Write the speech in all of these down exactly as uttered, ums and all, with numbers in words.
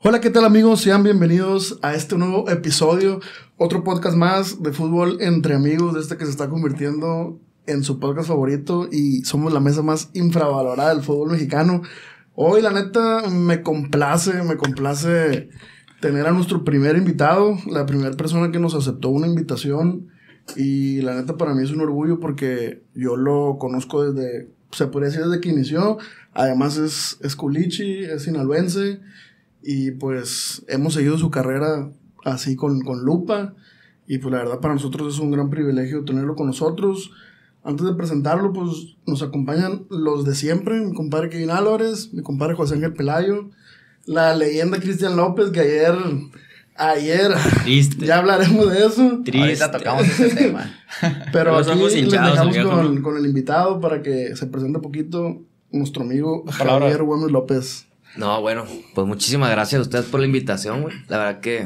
Hola, ¿qué tal amigos? Sean bienvenidos a este nuevo episodio, otro podcast más de fútbol entre amigos, de este que se está convirtiendo en su podcast favorito y somos la mesa más infravalorada del fútbol mexicano. Hoy la neta me complace, me complace tener a nuestro primer invitado, la primera persona que nos aceptó una invitación y la neta para mí es un orgullo porque yo lo conozco desde, se podría decir desde que inició, además es, es culichi, es sinaloense. Y pues hemos seguido su carrera así con, con lupa. Y pues la verdad para nosotros es un gran privilegio tenerlo con nosotros. Antes de presentarlo, pues nos acompañan los de siempre. Mi compadre Kevin Álvarez, mi compadre José Ángel Pelayo, la leyenda Cristian López, que ayer... Ayer, Triste. Ya hablaremos de eso. Triste. Ahorita tocamos ese tema. Pero aquí les dejamos con, con el invitado para que se presente un poquito nuestro amigo Javier Güemes López. No, bueno, pues muchísimas gracias a ustedes por la invitación, güey. La verdad que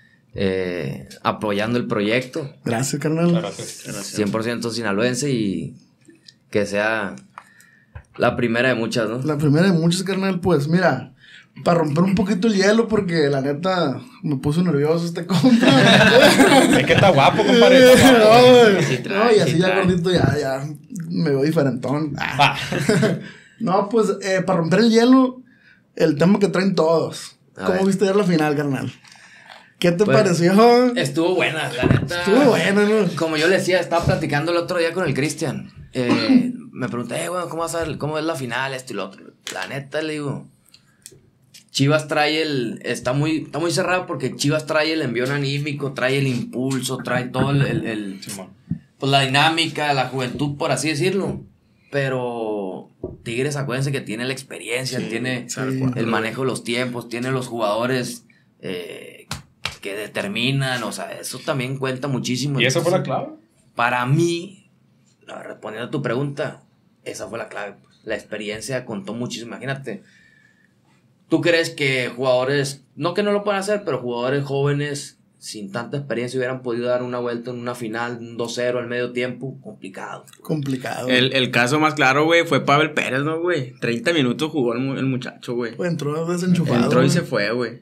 eh, apoyando el proyecto. Gracias, carnal. Gracias. cien por ciento sinaloense y que sea la primera de muchas, ¿no? La primera de muchas, carnal. Pues mira, para romper un poquito el hielo, porque la neta me puso nervioso este compa. Es que está guapo, compadre. No, sí trae, no, y así sí ya trae. gordito, ya, ya me veo diferentón. Ah. No, pues eh, para romper el hielo, el tema que traen todos. A ¿Cómo ver. viste ayer la final, carnal? ¿Qué te Pues, pareció? Estuvo buena, la neta. Estuvo buena, ¿no? Como yo le decía, estaba platicando el otro día con el Cristian. Eh, me pregunté, eh, bueno, ¿cómo, vas a ver, ¿cómo es la final, esto y lo otro? La neta, le digo, Chivas trae el... Está muy, está muy cerrado porque Chivas trae el envión anímico, trae el impulso, trae todo el... el, el pues la dinámica, la juventud, por así decirlo. Pero Tigres, acuérdense que tiene la experiencia, sí, tiene sí, el manejo de los tiempos, tiene los jugadores eh, que determinan, o sea, eso también cuenta muchísimo. ¿Y eso fue la clave? Para mí, respondiendo a tu pregunta, esa fue la clave. Pues. La experiencia contó muchísimo. Imagínate, ¿tú crees que jugadores, no que no lo puedan hacer, pero jugadores jóvenes sin tanta experiencia hubieran podido dar una vuelta en una final, un dos cero al medio tiempo? Complicado. Complicado. El, el caso más claro, güey, fue Pavel Pérez, ¿no, güey? treinta minutos jugó el, el muchacho, güey. Pues entró desenchufado. Entró y wey. se fue, güey.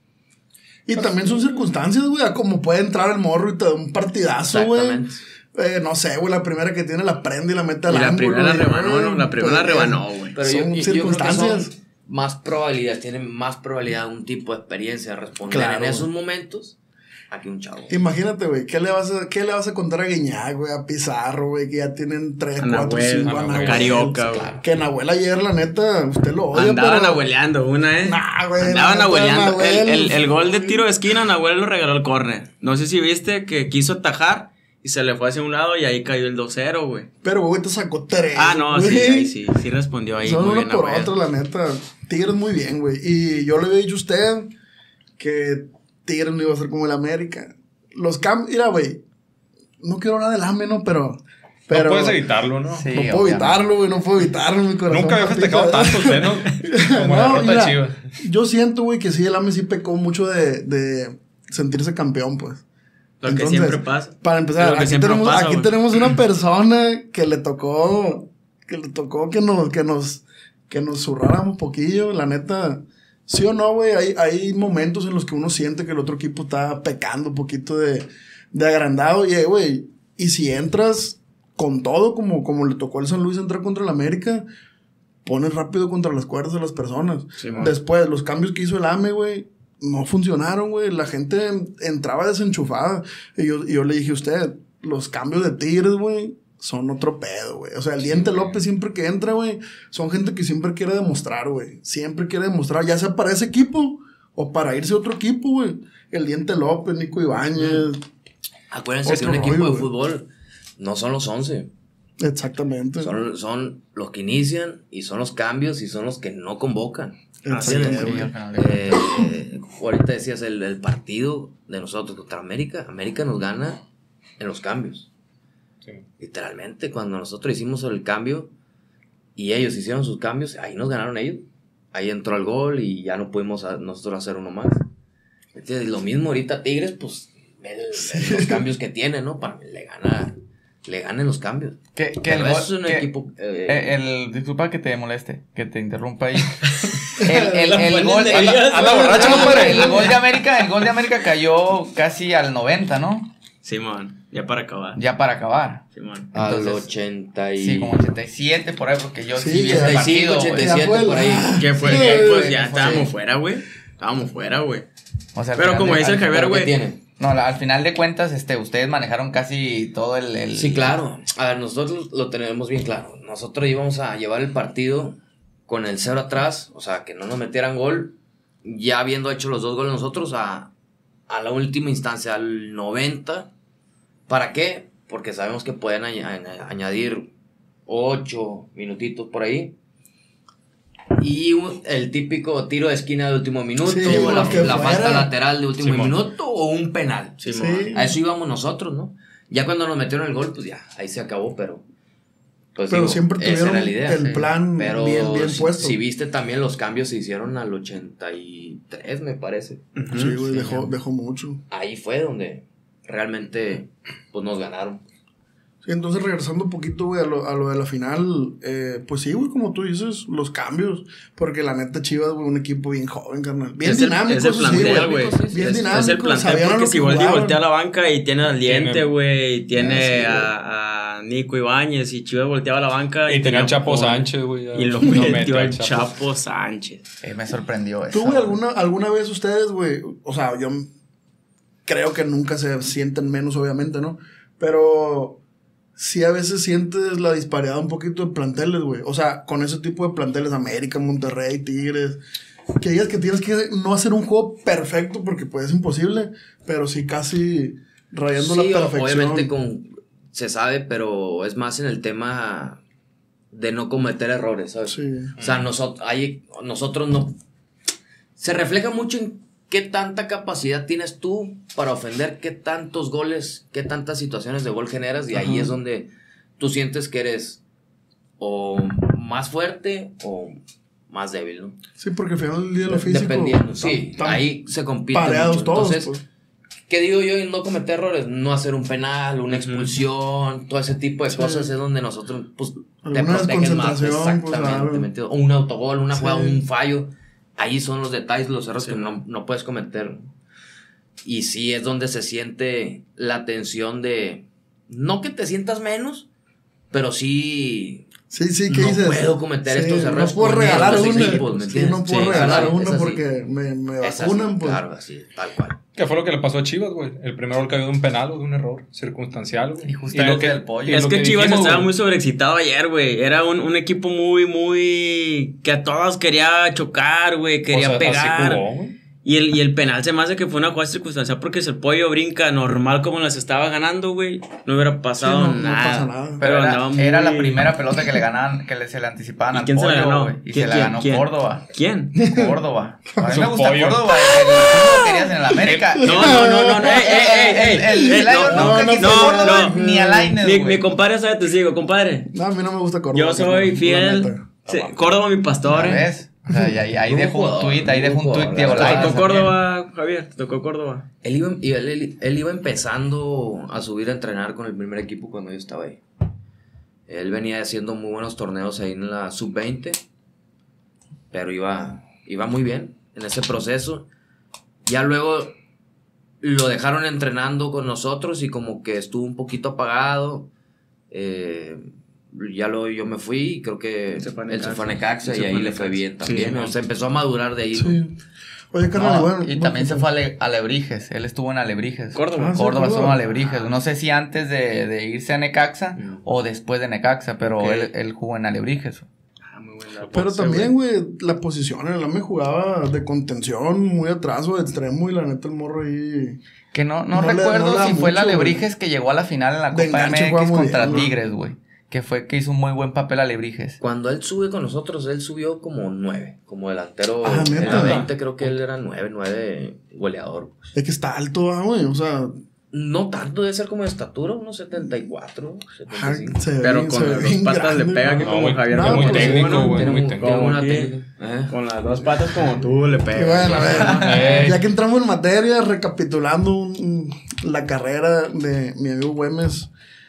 Y también son circunstancias, güey, a como puede entrar el morro y te da un partidazo, güey. Eh, no sé, güey, la primera que tiene la prende y la mete al ángulo. Y la primera la rebanó, ¿no? La primera la pues, rebanó, güey. Pero son yo, circunstancias. Yo creo que son más probabilidades, tienen más probabilidad un tipo de experiencia de responder claro, en esos wey. momentos aquí un chavo. Imagínate, güey, ¿qué le vas a, qué le vas a contar a Guiñac, güey, a Pizarro, güey, que ya tienen tres, cuatro, cinco, a Nahuel, Carioca, güey. Claro. Que Nahuel ayer, la neta, usted lo odia, Andaban pero... nahueleando una, ¿eh? Nah, güey. Andaban nahueleando. Nahuel, el, el, el gol de tiro de esquina, Nahuel lo regaló el córner. No sé si viste que quiso atajar y se le fue hacia un lado y ahí cayó el dos cero, güey. Pero, güey, te sacó tres. Ah, no, güey. sí, ahí sí, sí respondió ahí. Son muy uno bien, por Nahuel. otro, la neta. Tigres muy bien, güey. Y yo le había dicho a usted que Tigres no iba a ser como el América. Los cambios, mira, güey, no quiero hablar del A M E, ¿no? Pero, pero... No puedes evitarlo, ¿no? Sí, no puedo obviamente. evitarlo, güey, no puedo evitarlo, mi corazón. Nunca había festejado tanto usted, ¿no? Como no, la derrota mira, de Chivas. Yo siento, güey, que sí, el A M E sí pecó mucho de, de sentirse campeón, pues. Lo Entonces, que siempre pasa. Para empezar, aquí, tenemos, pasa, aquí tenemos una persona que le tocó, que le tocó que nos, que nos, que nos zurráramos un poquillo, la neta... Sí o no, güey, hay, hay momentos en los que uno siente que el otro equipo está pecando un poquito de, de agrandado. Y, güey, y si entras con todo, como, como le tocó al San Luis entrar contra el América, pones rápido contra las cuerdas a las personas. Sí, después, los cambios que hizo el A M E, güey, no funcionaron, güey. La gente entraba desenchufada. Y yo, y yo le dije a usted, los cambios de Tigres, güey, son otro pedo, güey. O sea, el Diente sí, López siempre que entra, güey, son gente que siempre quiere demostrar, güey. Siempre quiere demostrar, ya sea para ese equipo o para irse a otro equipo, güey. El Diente López, Nico Ibáñez. Acuérdense que un equipo rollo, de fútbol no son los once. Exactamente. Son, son los que inician y son los cambios y son los que no convocan. Exactamente. Eh, eh, ahorita decías el, el partido de nosotros contra América. América nos gana en los cambios. Sí. Literalmente, cuando nosotros hicimos el cambio y ellos hicieron sus cambios, ahí nos ganaron ellos. Ahí entró el gol y ya no pudimos a, nosotros hacer uno más. ¿Entiendes? Lo mismo ahorita Tigres, pues el, sí. el, los cambios que tiene, ¿no? Para le gana le ganen los cambios. Que, que Pero el eso gol, es un que, equipo... eh, eh, el, disculpa que te moleste, que te interrumpa ahí. El, el, La el ponen gol, de el, Dios, anda güey. borracho, compadre. El gol de América, el gol de América cayó casi al noventa, ¿no? Simón, ya para acabar. Ya para acabar. Simón. al entonces, ochenta y... Sí, como ochenta y siete por ahí, porque yo Sí, sí, vi ese ochenta y cinco, partido, ochenta y güey. Ya fue siete, el- por ahí. ¿Qué fue? Sí, ¿Qué? Pues güey, ya fue- estábamos fuera, güey. Estábamos fuera, güey. O sea, al Pero final como de- dice el al- Javier, ¿Pero qué güey. tiene? No, la- al final de cuentas, este, ustedes manejaron casi todo el... el- Sí, claro. A ver, nosotros lo tenemos bien claro. Nosotros íbamos a llevar el partido con el cero atrás, o sea, que no nos metieran gol, ya habiendo hecho los dos goles nosotros a, a la última instancia, al noventa. ¿Para qué? Porque sabemos que pueden añ- añadir ocho minutitos por ahí. Y un- el típico tiro de esquina de último minuto, Sí, o la, que la fuera. falta lateral de último Simón. minuto o un penal. Simón. Sí. A eso íbamos nosotros, ¿no? Ya cuando nos metieron el gol, pues ya, ahí se acabó, pero... Pues Pero digo, siempre esa tuvieron era la idea, el sí. plan Pero bien, bien si, puesto. si viste también los cambios se hicieron al ochenta y tres, me parece. Ujú. Sí, güey, dejó, dejó mucho. Ahí fue donde realmente pues nos ganaron. Sí, entonces regresando un poquito, güey, a lo, a lo de la final, eh, pues sí, güey, como tú dices, los cambios, porque la neta Chivas, güey, un equipo bien joven, carnal, bien Es el- dinámico, es el eso sí, plantel, güey. bien Es, dinámico, es el plantel sabían a porque lo si que Volti jugaban. voltea a la banca y tiene al Diente, Tiene- güey, y tiene Ah, sí, a, a Nico Ibáñez y Chivas volteaba a la banca Y tenía al Chapo un- Sánchez, güey. ya. Y lo Lo metió metió al al Chapo Sánchez. Eh, me sorprendió eso. ¿Tú, güey, alguna, alguna vez ustedes, güey, o sea, yo creo que nunca se sienten menos, obviamente, ¿no? Pero sí a veces sientes la disparidad un poquito de planteles, güey. O sea, con ese tipo de planteles, América, Monterrey, Tigres, que digas que tienes que no hacer un juego perfecto porque pues es imposible, pero sí casi rayando Sí, la o- perfección. obviamente con, se sabe, pero es más en el tema de no cometer errores, ¿sabes? Sí. O sea, nosotros, hay, nosotros no... Se refleja mucho en qué tanta capacidad tienes tú para ofender, qué tantos goles, qué tantas situaciones de gol generas, y ahí Ajá. es donde tú sientes que eres o más fuerte o más débil, ¿no? Sí, porque al final del día lo físico... Dependiendo, están- sí, están ahí se compite pareados mucho. todos, Entonces, pues. ¿qué digo yo? En no cometer errores, no hacer un penal, una expulsión, todo ese tipo de Sí. cosas es donde nosotros, pues, te Alguna proteges más. desconcentración, pues, Exactamente. algo. ¿me entiendes? O un autogol, una Sí. jugada, un fallo. Ahí son los detalles, los errores Sí. que no, no puedes cometer. Y sí es donde se siente la tensión de, no que te sientas menos, pero sí... Sí, sí, ¿qué no dices? puedo cometer estos errores No puedo con regalar estos una. equipos, ¿me Sí, entiendes? no puedo Sí, regalar claro, es una así. porque me, me Es así, vacunan, pues. claro, así, tal cual. ¿Qué fue lo que le pasó a Chivas, güey? El primero gol cayó de un penal o de un error circunstancial, güey. Y justamente el pollo. y Es lo que Chivas dijimos, estaba güey, muy sobreexcitado ayer, güey. Era un, un equipo muy, muy... que a todos quería chocar, güey. Quería o sea, así pegar. jugó, güey. Y el, y el penal se me hace que fue una jugada circunstancial porque si el pollo brinca normal como las estaba ganando, güey, no hubiera pasado Sí, no- no nada. pasa nada. Pero era, andaba muy- era la primera pelota que le ganaban, que le, se le anticipaban ¿Y al quién se la pollo, ganó? güey. Y ¿Quién, se la quién, ganó quién? Córdoba. ¿Quién? Córdoba. A mí Es me un gusta pollo. Córdoba. El, el, tú lo querías en el América. No, no, no, no, no, ey, ey, ey, ey, El- el- ey, el Lion no, nunca no, quiso no, Córdoba no. ni a Lainez, Mi, güey. mi compadre sabe te sigo, compadre. No, a mí no me gusta Córdoba. Yo soy la fiel. neta. Sí, Córdoba mi pastor, ¿Ya eh. ves? O sea, y ahí, ahí Buen dejó un jugador, tuit, ahí buen dejó un tuit jugador, Diego la Te verdad. Lainez. tocó también. Córdoba, Javier, te tocó Córdoba. Él iba, y él, él- él iba empezando a subir a entrenar con el primer equipo cuando yo estaba ahí. Él venía haciendo muy buenos torneos ahí en la sub veinte, pero iba, iba muy bien en ese proceso. Ya luego lo dejaron entrenando con nosotros y como que estuvo un poquito apagado. Eh, ya luego yo me fui y creo que Se fue a él se fue a Necaxa. Necaxa Se y fue ahí a le fue Necaxa. bien también. Sí, o ¿no? sea, empezó a madurar de ahí. ¿no? Sí. Oye, carnal, No, bueno. y también se fue a, Ale- a Alebrijes. Él estuvo en Alebrijes. Córdoba. Ah, sí, Córdoba estuvo en Córdoba. Alebrijes. No sé si antes de, de irse a Necaxa Mm. o después de Necaxa, pero Ok. él, él jugó en Alebrijes. Ah, muy buen dato. Pero Sí, también, güey, la posición, el me jugaba de contención, muy atrás o de extremo, y la neta el morro ahí. Que no, no, No le- recuerdo no le da si fue el mucho, Alebrijes que llegó a la final en la De Copa enganche juega M X muy contra bien, ¿no? Tigres, güey. Que fue que hizo un muy buen papel Alebrijes. Cuando él sube con nosotros, él subió como nueve, como delantero. Ah, en ¿neta? la veinte creo que él era nueve, nueve goleador. Es que está alto, ah, güey. O sea, No tanto, debe ser como de estatura, unos setenta y cuatro, setenta y cinco. se ve Pero bien- con se ve las dos bien patas le grande, pega ¿no? que No, como muy- Javier. no, como muy tú, técnico, ¿no? güey, Tiene muy un- técnico. tiene una Como técnica. Eh. Con las dos patas como tú le Que pega. bueno, a ver, Ey. ya que entramos en materia, recapitulando un- un- la carrera de mi amigo Güemes,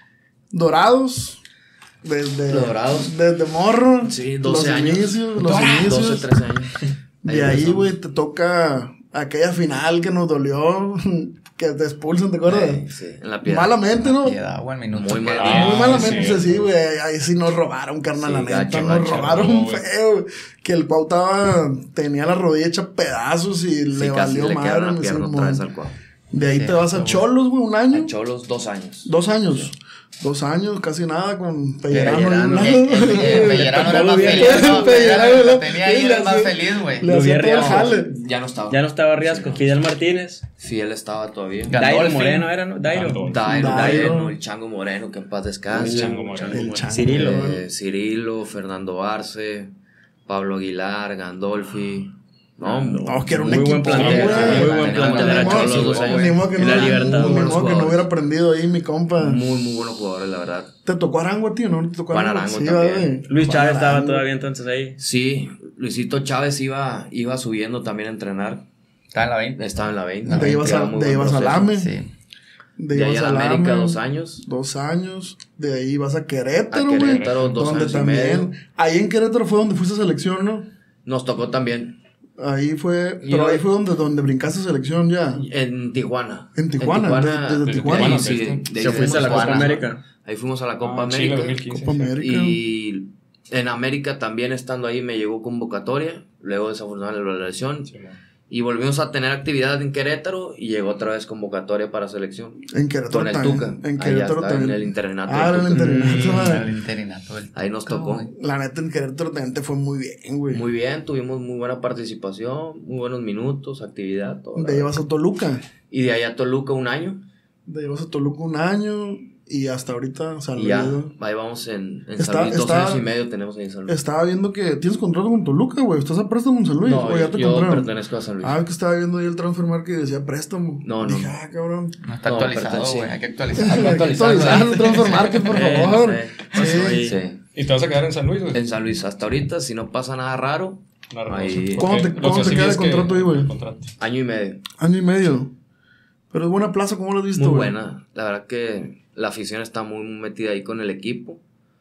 Dorados. Desde, Los Dorados. Desde morro. Sí, doce los años. Inicios, los inicios. doce, trece años. De ahí, empezamos. güey, te toca aquella final que nos dolió. Que te expulsan, ¿te acuerdas? Eh, sí, en la piedad. Malamente, ¿no? Piedad, güey, minuto. Muy que- mal. Ah, Muy malamente, sí, sí, güey. Ahí sí nos robaron, carnal, Sí, la neta. gacho, nos gacho, robaron no, güey. feo. Que el Pau estaba, tenía la rodilla hecha pedazos y Sí, le casi valió le madre. quedaron la mi pierna Simón. otra vez al cuadro. De ahí Sí, te vas a güey. Cholos, güey, un año. A Cholos, dos años. Dos años. Dos años, casi nada, con Pellerano. Pellerano. ahí Eh, a un lado. eh, eh, Pellerano era más bien. feliz, ¿no? Pellerano, Pellerano lo ¿no? tenía ahí, Sí, era le más hacía- feliz, güey. Le hacía todo el Lo jale. Ya no estaba. Ya no estaba Riasco, Fidel Martínez. Fiel estaba todavía. Ga- Dairo Gandolfi. Moreno era, ¿no? Dairo. Gandolfi. Dairo, Dairo. Moreno, el Chango Moreno, que en paz descanse. El Chango Moreno. El Chango. Cirilo. Eh, Cirilo, Fernando Arce, Pablo Aguilar, Gandolfi. No, No, que era un Muy buen equipo, plantel, güey. muy buen plantel era Ni modo- Cholos, dos güey. años. Ni modo que En no la hubiera- Libertad. ni Buenos modo que no jugadores. hubiera aprendido ahí, mi compa. Muy, muy buenos jugadores, la verdad. ¿Te tocó Arango a ti o no? ¿Te tocó Juan Arango? Arango Sí, también. güey. Luis Juan Chávez estaba Arango. todavía entonces ahí. Sí, Luisito Chávez iba, iba subiendo también a entrenar. Estaba en la veinte. Estaba en la veinte. De ahí vas a, Llevaba muy de ahí buen vas a proceso. Lame. Sí. De De ahí ahí vas a a la América, Lame. dos años. Dos años. De ahí vas a Querétaro, A güey. Querétaro, dos donde años y también. medio. Ahí en Querétaro fue donde fuiste a selección, ¿no? Nos tocó también Ahí fue. Yo- Pero ahí fue donde, donde brincaste selección ya. en Tijuana. En Tijuana, de- desde de Tijuana, ahí, sí, ¿viste? de ahí Se fuiste a la fuimos Copa a- América. Ahí fuimos a la Copa Ah, Chile América. dos mil quince. Copa América. Y en América también estando ahí me llegó convocatoria. Luego desafortunadamente la lesión. Sí, man. Y volvimos a tener actividad en Querétaro y llegó otra vez convocatoria para selección. En Querétaro Con el también. Tuca. En Allá Querétaro estaba, también. en el internato Ah, del era el Tuca. internato. Mm, madre. el interinato del- Ahí nos tocó. La neta en Querétaro también te fue muy bien, güey. Muy bien, tuvimos muy buena participación, muy buenos minutos, actividad, todo. De ahí vas a Toluca. Y de ahí a Toluca un año. De ahí vas a Toluca un año. Y hasta ahorita San Y Luis. ya, ¿no? ahí vamos en, en Está- San Luis, dos está- años y medio tenemos ahí en San Luis. Estaba viendo que tienes contrato con Toluca, güey. ¿Estás a préstamo en San Luis? No, ¿O ya te yo compraron? pertenezco a San Luis. Ah, es que estaba viendo ahí el transfer market y decía préstamo. No, no. Dije, ah, cabrón. No está No, actualizado, pertenece- güey. Hay que Hay actualizarlo. que actualizar el transfer market, por Eh, favor. Sí, Sí. sí. ¿Y te vas a quedar en San Luis, güey? En San Luis, hasta ahorita, si no pasa nada raro, Una ahí- renovación. ¿Cuándo te- Porque cuándo lo que te sí queda es el que- contrato ahí, güey? el contrato. año y medio. Año y medio. Pero es buena plaza, ¿cómo lo has visto, Muy güey? buena. La verdad que la afición está muy metida ahí con el equipo.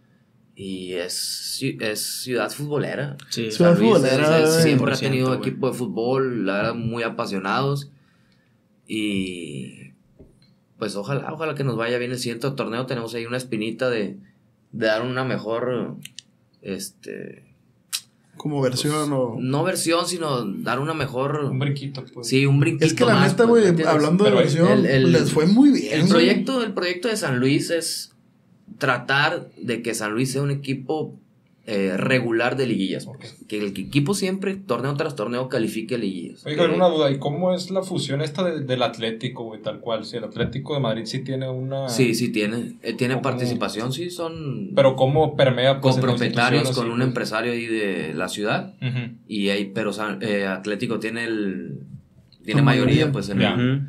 Y es, ci- es ciudad futbolera. Sí. Ciudad San Luis futbolera, es- es- siempre ha cien por ciento, tenido güey. equipo de fútbol, la verdad, muy apasionados. Y pues ojalá, ojalá que nos vaya bien el siguiente torneo. Tenemos ahí una espinita de, de dar una mejor, este, Como versión o... no versión, sino dar una mejor, Un brinquito, pues. sí, un brinquito Es que la más, neta, pues, ¿me güey, entiendes? hablando de Pero el- versión, el- el- les fue muy bien. El güey. proyecto, el proyecto de San Luis es tratar de que San Luis sea un equipo eh, regular de liguillas. Ok. Que el equipo siempre, torneo tras torneo, califique liguillas. Oiga, una duda, ¿y cómo es la fusión esta de- del Atlético, güey, tal cual? Si el Atlético de Madrid sí tiene una... Sí, sí tiene. eh, tiene ¿Cómo? participación, sí, son Pero ¿cómo permea, pues, con en la propietarios, institución, con así, un pues? empresario ahí de la ciudad. Ujú. Y ahí, pero San- eh, Atlético tiene el... Tiene La mayoría, mayoría. pues, en... Ya. Ujú.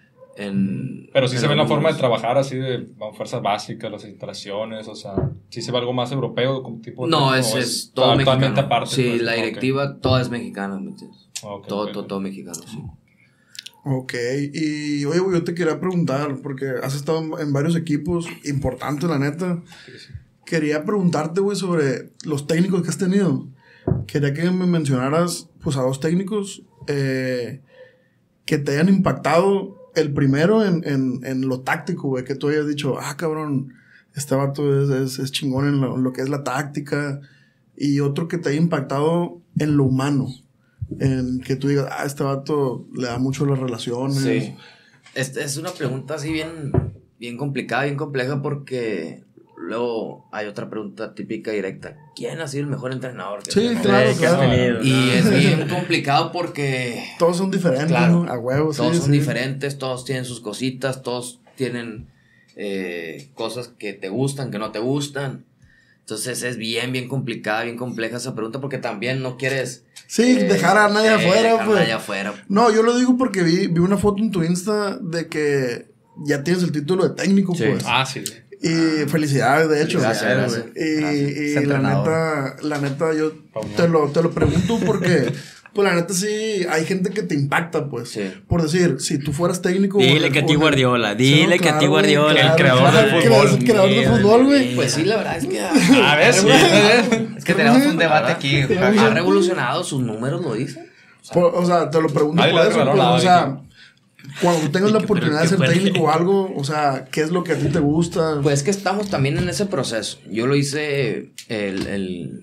en Pero sí en se ve la los forma de números. trabajar así de vamos, fuerzas básicas, las instalaciones, o sea, sí se ve algo más europeo como tipo... No, o es, es todo totalmente mexicano. aparte. Sí, pues? la Ok. directiva, toda es mexicana, ¿me entiendes? Ok, todo, ok. todo, todo mexicano, sí. Ok, y oye, güey, yo te quería preguntar, porque has estado en, en varios equipos importantes, la neta. Sí, sí. Quería preguntarte, güey, sobre los técnicos que has tenido. Quería que me mencionaras, pues, a dos técnicos eh, que te hayan impactado. El primero en, en, en lo táctico, güey, que tú hayas dicho, ah, cabrón, este vato es, es, es chingón en lo, en lo que es la táctica. Y otro que te haya impactado en lo humano. En que tú digas, ah, este vato le da mucho a las relaciones. Sí. Es, es una pregunta así bien, bien complicada, bien compleja, porque luego hay otra pregunta típica directa. ¿Quién ha sido el mejor entrenador? que Sí, tenemos? claro, Eh, que has claro. tenido, Y ¿no? es bien complicado porque Todos son diferentes, Claro. ¿no? A huevos, todos sí, son sí. diferentes, todos tienen sus cositas, todos tienen eh, cosas que te gustan, que no te gustan. Entonces es bien, bien complicada, bien compleja esa pregunta, porque también no quieres... Sí, eh, dejar a nadie eh, afuera, dejar a pues. nadie afuera. No, yo lo digo porque vi, vi una foto en tu Insta de que ya tienes el título de técnico, Sí. pues. Ah, sí. Y felicidades, de hecho. Gracias, gracias. Y, Gracias. y Es la entrenador. neta, la neta, yo Pauñón. te lo, te lo pregunto porque pues la neta sí, hay gente que te impacta, pues. Sí. Por decir, si tú fueras técnico. Dile o- que a o- ti Guardiola, dile Sí, que a ti claro, güey, Guardiola, claro, el creador claro, del el fútbol. creador- el creador del fútbol, güey. Pues sí, la verdad es que ha, A ver, sí. Es que tenemos un debate aquí. ha revolucionado, sus números lo dicen. Por- o sea, te lo pregunto Nadie por le eso, regaló pues, nada, o sea, cuando tengas la oportunidad de qué ser fuerte. técnico o algo, o sea, ¿qué es lo que a ti te gusta? Pues es que estamos también en ese proceso. Yo lo hice el, el-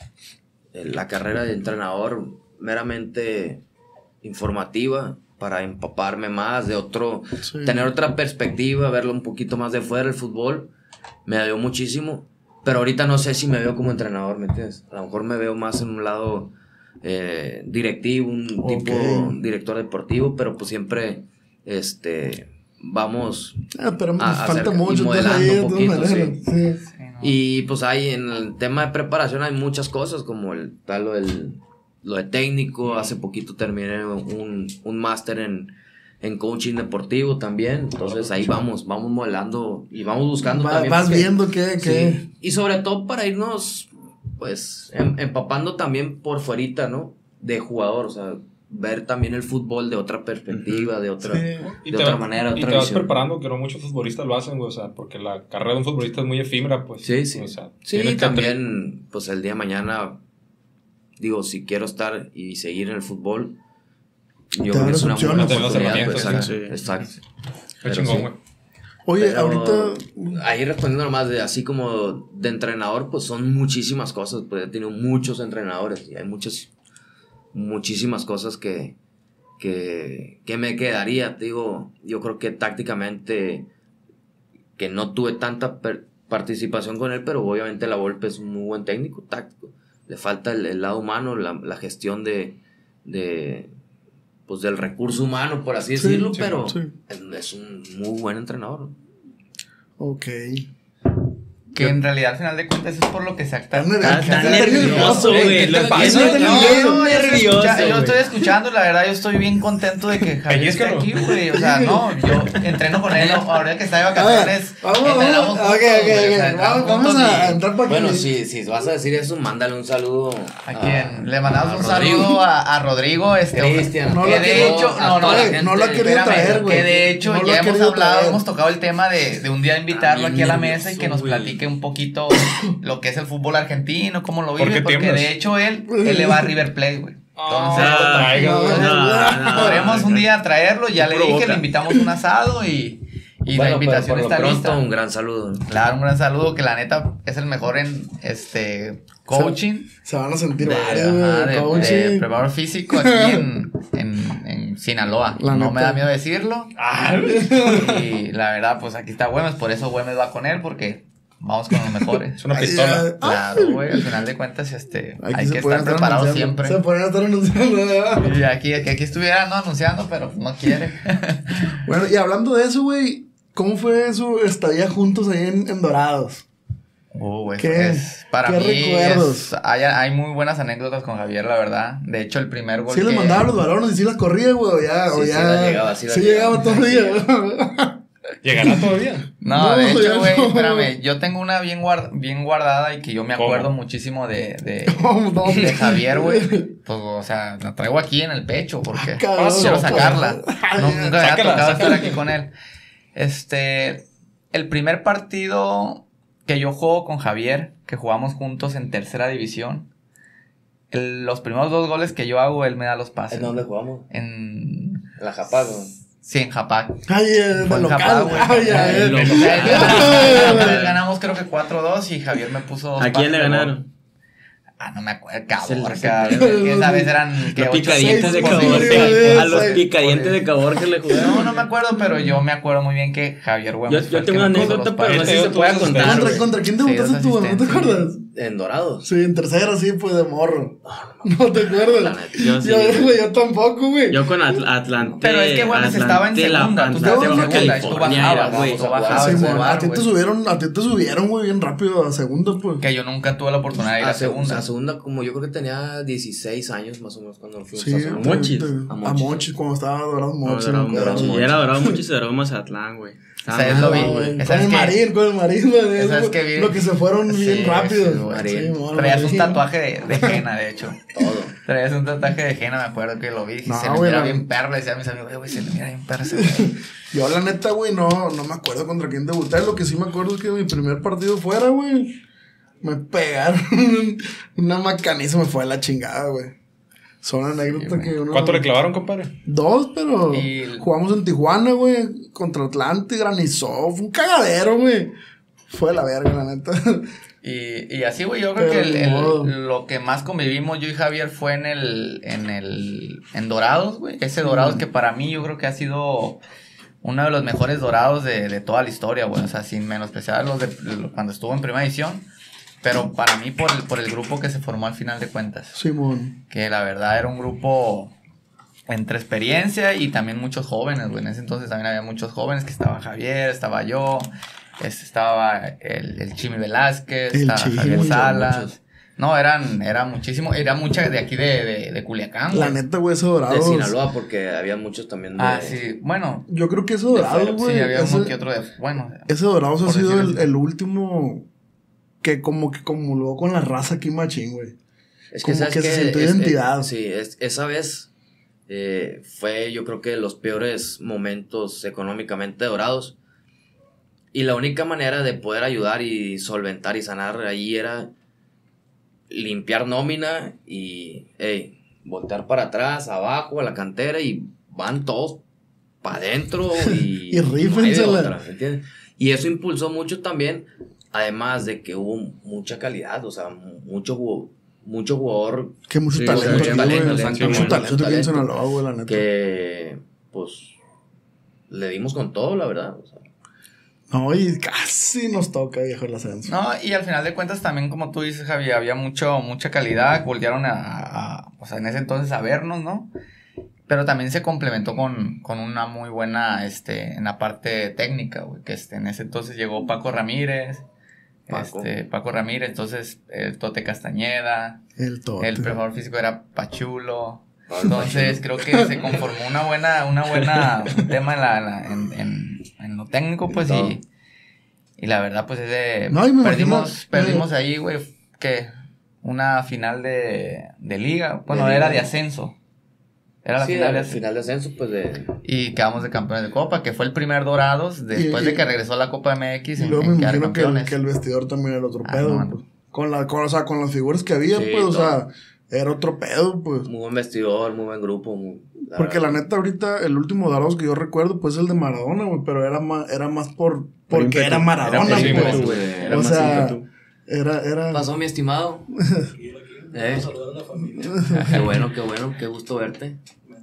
el- la carrera de entrenador meramente informativa para empaparme más de otro, Sí. tener otra perspectiva, verlo un poquito más de fuera el fútbol. Me ayudó muchísimo, pero ahorita no sé si me veo como entrenador, ¿me entiendes? A lo mejor me veo más en un lado eh, directivo, un Ok. tipo director deportivo, pero pues siempre este vamos Ah, pero me a- falta acerca- y mucho, entonces modelando ahí de un todas poquito, maneras, sí. sí. Sí, ¿no? Y pues hay en el tema de preparación hay muchas cosas como el tal lo del lo de técnico. Hace poquito terminé un, un máster en, en coaching deportivo también. Entonces ahí vamos, vamos modelando y vamos buscando Va- también. vas porque- viendo qué, qué. sí. Y sobre todo para irnos pues em- empapando también por fuerita, ¿no? De jugador, o sea, ver también el fútbol de otra perspectiva, de otra, Sí. Y de te, otra va- manera, y otra te vas visión. preparando, que no muchos futbolistas lo hacen, güey, o sea, porque la carrera de un futbolista es muy efímera, pues. Sí, sí. O sea, Sí, tienes que también, pues el día de mañana, digo, si quiero estar y seguir en el fútbol, yo Te creo dan que es una las buena opciones. Te dan las oportunidad. Pues, herramientas, exacto, sí. exacto. Qué Pero chingón, sí. güey. Oye, Pero ahorita. ahí respondiendo nomás de así como de entrenador, pues son muchísimas cosas, pues he tenido muchos entrenadores y hay muchas, muchísimas cosas que, que, que me quedaría, te digo, yo creo que tácticamente que no tuve tanta per- participación con él, pero obviamente la Volpe es un muy buen técnico, táctico, le falta el, el lado humano, la, la gestión de, de pues del recurso humano, por así Sí, decirlo, sí, pero sí. es, es un muy buen entrenador. Ok. Que en realidad, al final de cuentas, es por lo que se acta. Está- Está Está nervioso, nervioso, güey. ¿qué te Lo pasa? entiendo, Está no, nervioso, no, yo estoy nervioso, escucha- yo güey. estoy escuchando, la verdad, yo estoy bien contento de que Javier esté Pellizcalo. aquí, güey. O sea, no, yo entreno con él ahora que está de A ver, vacaciones. vamos, vamos. entrenamos Ok, juntos, ok, güey, o sea, ok. entrenamos Vamos, vamos juntos a y- entrar para Bueno, aquí. si, si vas a decir eso, mándale un saludo. ¿A quién? Le a mandamos un Rodrigo. saludo a, a Rodrigo, este. Cristian. No que lo de quiero- hecho, a no, no, toda la eh, gente. no lo ha querido Espérame, traer, güey. que de hecho No lo ya ha hemos querido hablado, traer. hemos tocado el tema de, de un día invitarlo También aquí a la nervioso, mesa y que nos güey. platique un poquito lo que es el fútbol argentino, cómo lo ¿Por vive, qué porque tiemblas? de hecho él, él le va a River Plate, güey. Entonces, Ah, Ah, traiga, güey. no, no, no, podremos un día traerlo, ya le Puro dije, boca. le invitamos un asado y, y Bueno, la invitación pero por está lo lista. pronto, un gran saludo. Claro, un gran saludo, que la neta es el mejor en este coaching. Se van a sentir De, varios, ajá, güey. de- Coaching. de preparador físico aquí en, en, en Sinaloa. La no neta. me da miedo decirlo. Ah, Y la verdad, pues aquí está Güemes, por eso Güemes va con él, porque vamos con los mejores. es una Ay, pistola. ya. Claro, güey, al final de cuentas, este, Aquí hay se que pueden estar preparados anunciando. siempre. Se pueden estar anunciando. Y aquí, que aquí estuviera no anunciando, pero no quiere. Bueno, y hablando de eso, güey, ¿cómo fue su estadía juntos ahí en, en Dorados? Uh, güey, ¿Qué? es- para ¿Qué mí recuerdos? es- hay, hay muy buenas anécdotas con Javier, la verdad. De hecho, el primer gol ¿Sí les que- mandaba los balones y sí las corría, güey? O ya, o Sí, sí ya. las llegaba, sí las sí llegaba. llegaba todavía. ¿Llegará todavía? No, No, de ya hecho, güey, no. espérame, yo tengo una bien, guard- bien guardada y que yo me ¿Cómo? acuerdo muchísimo de, de, No, no, de Javier, güey. Pues, o sea, la traigo aquí en el pecho porque Cabrón. quiero sacarla. No, nunca me había Sácala, tocado sácala. estar aquí con él. Este, el primer partido que yo juego con Javier, que jugamos juntos en tercera división, el- los primeros dos goles que yo hago, él me da los pases. ¿En dónde jugamos? En, En la Japaz, güey. sí, en Japac. Ay, eh, Fue de en local, Japá, güey. Ay, ya, Ay, eh. lo- O sea, ganamos- ganamos creo que cuatro dos y Javier me puso dos ¿A quién pases le de gol. ganaron? Ah, no me acuerdo, Se le- Caborca. se le- Esa vez eran que Los ocho, picadientes de seis, Caborca. posibles. Caborca. A los Sí, picadientes de Caborca le jugaron. No, no me acuerdo, pero yo me acuerdo muy bien que Javier Yo, Güemes. fue yo el tengo que una me puso anécdota, los pero no pases. sé si se Tú puede eres contar. ¿Contra, güey. ¿Contra quién Sí, debutaste dos tú, güey? ¿No te asistencias. acuerdas? En Dorados. Sí, en tercera, sí, pues de morro. ¿No te acuerdas? La neta. Yo sí. Yo, güey, yo tampoco, güey. Yo con Atl Atlante. Pero es que Güemes estaba en Atlante, la- segunda, tú estabas Atlante, en Baja segunda, y tú California, bajabas, era, güey. vamos, tú bajabas. Sí, a mon, observar, a ti te güey. subieron, a ti te subieron, güey, bien rápido a segunda, pues. Que yo nunca tuve la oportunidad de ir a A, seg- segunda. a segunda, como yo creo que tenía dieciséis años más o menos cuando fuimos Sí, a segunda. Mochis. te- te- A A Mochis. Mochis, cuando estaba Dorado No, Mochis. Dorado me acuerdo. Mochis. Mochis. Era Dorado Mochis y Dorado Mazatlán, güey. Esa vez lo vi. Ah, güey, Esa Con es el que- marín, con el marín, güey. Esa eso, es que vi- Lo que se fueron Sí, bien rápido. sí, güey. Sí, mon, Traías un marín. tatuaje de, de henna, de hecho. Todo. Traías un tatuaje de henna, me acuerdo que lo vi. Y No, se le güey, mira no. bien perro. Le decía a mis amigos, güey, se le mira bien perro ese güey. Yo, la neta, güey, no, no me acuerdo contra quién debuté. Lo que sí me acuerdo es que mi primer partido fuera, güey, me pegaron una macaniza, me fue a la chingada, güey. Son anécdotas Sí, que uno... ¿Cuánto le clavaron, compadre? Dos, pero Y- jugamos en Tijuana, güey, contra Atlante, granizó, fue un cagadero, güey. Fue de la verga, la neta. Y, y así, güey, yo creo Pero que el, ni el- modo. lo que más convivimos yo y Javier fue en el, en el, en Dorados, güey. Ese Dorados que para mí yo creo que ha sido uno de los mejores Dorados de, de toda la historia, güey. O sea, sin menospreciar los de, los- cuando estuvo en primera edición. Pero para mí por el, por el grupo que se formó al final de cuentas. Simón. Que la verdad era un grupo entre experiencia y también muchos jóvenes, güey. En ese entonces también había muchos jóvenes, que estaba Javier, estaba yo, este, estaba el, el Chimi Velázquez, El estaba Chimi, Javier muchos, Salas. muchos. No, eran, era muchísimo, era mucha de aquí de, de, de Culiacán, La güey. neta, güey, ese dorado. De Sinaloa, porque había muchos también de... Ah, sí, bueno, Yo creo que ese De dorado, fuera, güey. sí, había ese, uno que otro de, bueno. ese dorado ha por sido decir el, así. el último que como que comulgó con la raza aquí machín, güey. Es que, como ¿sabes que se qué? sintió Es- identidad. es- sí, es- esa vez eh, fue yo creo que los peores momentos económicamente dorados. Y la única manera de poder ayudar y solventar y sanar ahí era limpiar nómina y hey, voltear para atrás, abajo, a la cantera y van todos para adentro y, Y rífensela. no hay de otra, ¿entiendes? Y eso impulsó mucho también, además de que hubo mucha calidad, o sea, mucho jugo- mucho jugador Que mucho Sí, talento mucho aquí, talento, güey. exacto, Mucho mucho talento aquí en talento. Sinaloa, güey, la neta. que pues le dimos con todo, la verdad. O sea, No, y casi nos toca, viejo, el ascenso. No, y al final de cuentas también, como tú dices, Javi, había mucho, mucha calidad, voltearon a, a- o sea, en ese entonces a vernos, ¿no? Pero también se complementó con, con una muy buena, este, en la parte técnica, güey, que este, en ese entonces llegó Paco Ramírez, Paco. este, Paco Ramírez, entonces el Tote Castañeda, El todo. el preparador físico era Pachulo. Pablo Entonces creo que se conformó una buena, una buena un tema en, la, la- en, en, en lo técnico, pues, todo. y, y la verdad, pues, ese No, y me perdimos, imagino- perdimos ahí, güey, que una final de, de liga, bueno, De era liga. de ascenso. Era la sí, final de al ascenso. final de ascenso, pues de... Y quedamos de campeones de Copa, que fue el primer Dorados, después Y- de que regresó la Copa M X Y en, luego en me quedar imagino que el, campeones. que el vestidor también era otro Ah, pedo, no, pues. Con, la, con, o sea, con las figuras que había, Sí, pues, o todo. sea, era otro pedo, pues. Muy buen vestidor, muy buen grupo. muy- Porque la verdad. neta, ahorita, el último Dorados que yo recuerdo, pues, el de Maradona, güey, pero era más, era más por, Por porque ímpetu. era Maradona, Era por Sí, pues. ímpetu, pues, güey. eh, Era o más sea, ímpetu. era, era... Pasó, mi estimado. Eh, qué bueno, qué bueno, qué gusto verte.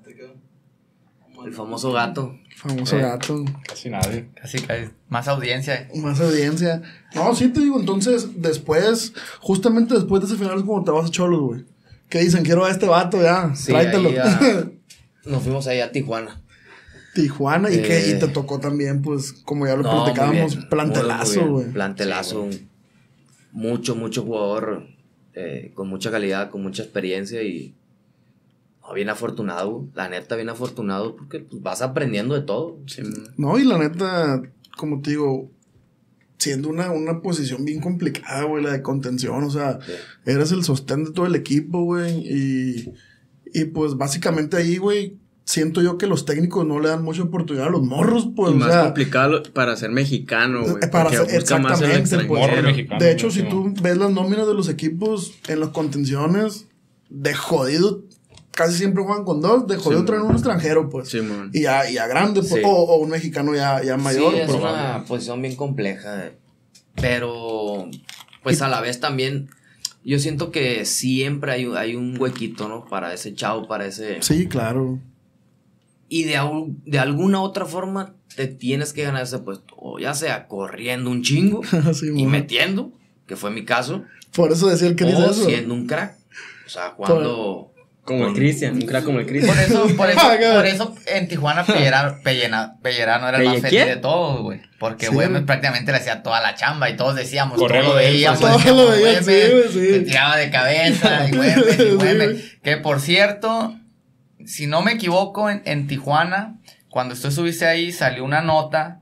El famoso gato. Famoso Eh. gato. Casi nadie. Casi, casi, más audiencia. Más audiencia. No, sí te digo, entonces, después, justamente después de ese final es como te vas a Cholos, güey. Que dicen, quiero a este vato, ya, Sí, tráetelo. ahí ya- Nos fuimos ahí a Tijuana. Tijuana, y que Eh. y te tocó también, pues, como ya lo No, muy platicábamos, bien, plantelazo, muy bien, güey. Plantelazo. Mucho, mucho jugador eh, con mucha calidad, con mucha experiencia y no, bien afortunado. La neta, bien afortunado porque pues, vas aprendiendo de todo. No, y la neta, como te digo, siendo una, una posición bien complicada, güey, la de contención, o sea, Sí. eres el sostén de todo el equipo, güey, y, y pues básicamente ahí, güey, siento yo que los técnicos no le dan mucha oportunidad a los morros, pues, Y o más sea, complicado para ser mexicano, güey. Eh, para porque ser- busca más el exactamente, pues. Morro extranjero. mexicano. de hecho, si máximo. tú ves las nóminas de los equipos en las contenciones, de jodido, casi siempre juegan con dos, de jodido Sí, traen man. un extranjero, pues, Simón. y ya, y ya grande, pues, Sí. o, o un mexicano ya, ya mayor, sí, es pues. una posición bien compleja. eh. Pero, pues a la vez también, yo siento que siempre hay, hay un huequito, ¿no? Para ese chavo, para ese... Sí, claro. Y de, au- de alguna otra forma te tienes que ganar ese puesto. O ya sea corriendo un chingo Sí, y man. metiendo, que fue mi caso. Por eso decía el que dice O eso. siendo un crack. O sea, jugando... Como el con- Cristian, un crack como el Cristian. Por eso, por eso, Ah, cabrón. por eso en Tijuana Pellerano, Pellena- Pellerano era el más ¿Pelle feliz quién? de todos, güey. Porque, Sí, güey, güey. prácticamente le hacía toda la chamba y todos decíamos, Correr todos lo de él, veíamos. pues, decíamos, todos lo veían, "Güey, sí, güey, sí". se tiraba de cabeza, y güey, y Sí, güey. güey. Que por cierto, si no me equivoco, en, en Tijuana, cuando tú estuviste ahí, salió una nota,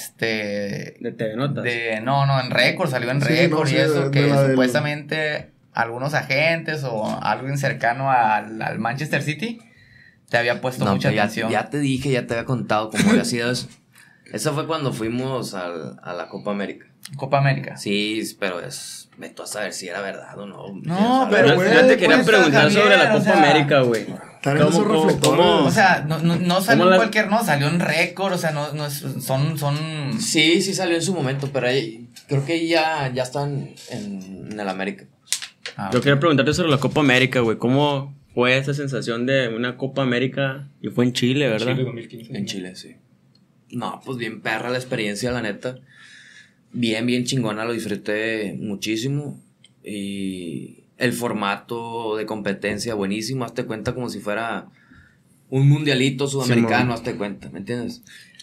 este... De T V Notas. De, no, no, en récord, salió en Sí, récord no, y sí, eso, de- que de la del- supuestamente algunos agentes o alguien cercano al, al Manchester City te había puesto No, mucha pues ya, atención. ya te dije, ya te había contado cómo había sido eso. Eso fue cuando fuimos al, a la Copa América. Copa América. Sí, pero es... Me tú a saber si era verdad o no. No, pero, Pero güey, yo te quería pues, preguntar Javier, sobre la o Copa sea, América, güey. Estar en esos ¿Cómo- cómo- reflectores. cómo- O sea, no, no, no salió ¿Cómo en la- cualquier, no, salió en récord, o sea, no, no es, son, son... Sí, sí salió en su momento, pero ahí, creo que ya, ya están en, en el América. Ah, Yo ok. quería preguntarte sobre la Copa América, güey. ¿Cómo fue esa sensación de una Copa América? Y fue en Chile, ¿verdad? Chile dos mil quince. En Chile, sí. No, pues bien perra la experiencia, la neta. Bien, bien chingona, lo disfruté muchísimo. Y el formato de competencia buenísimo, hazte cuenta como si fuera un mundialito sudamericano, Simón. hazte cuenta, ¿me entiendes?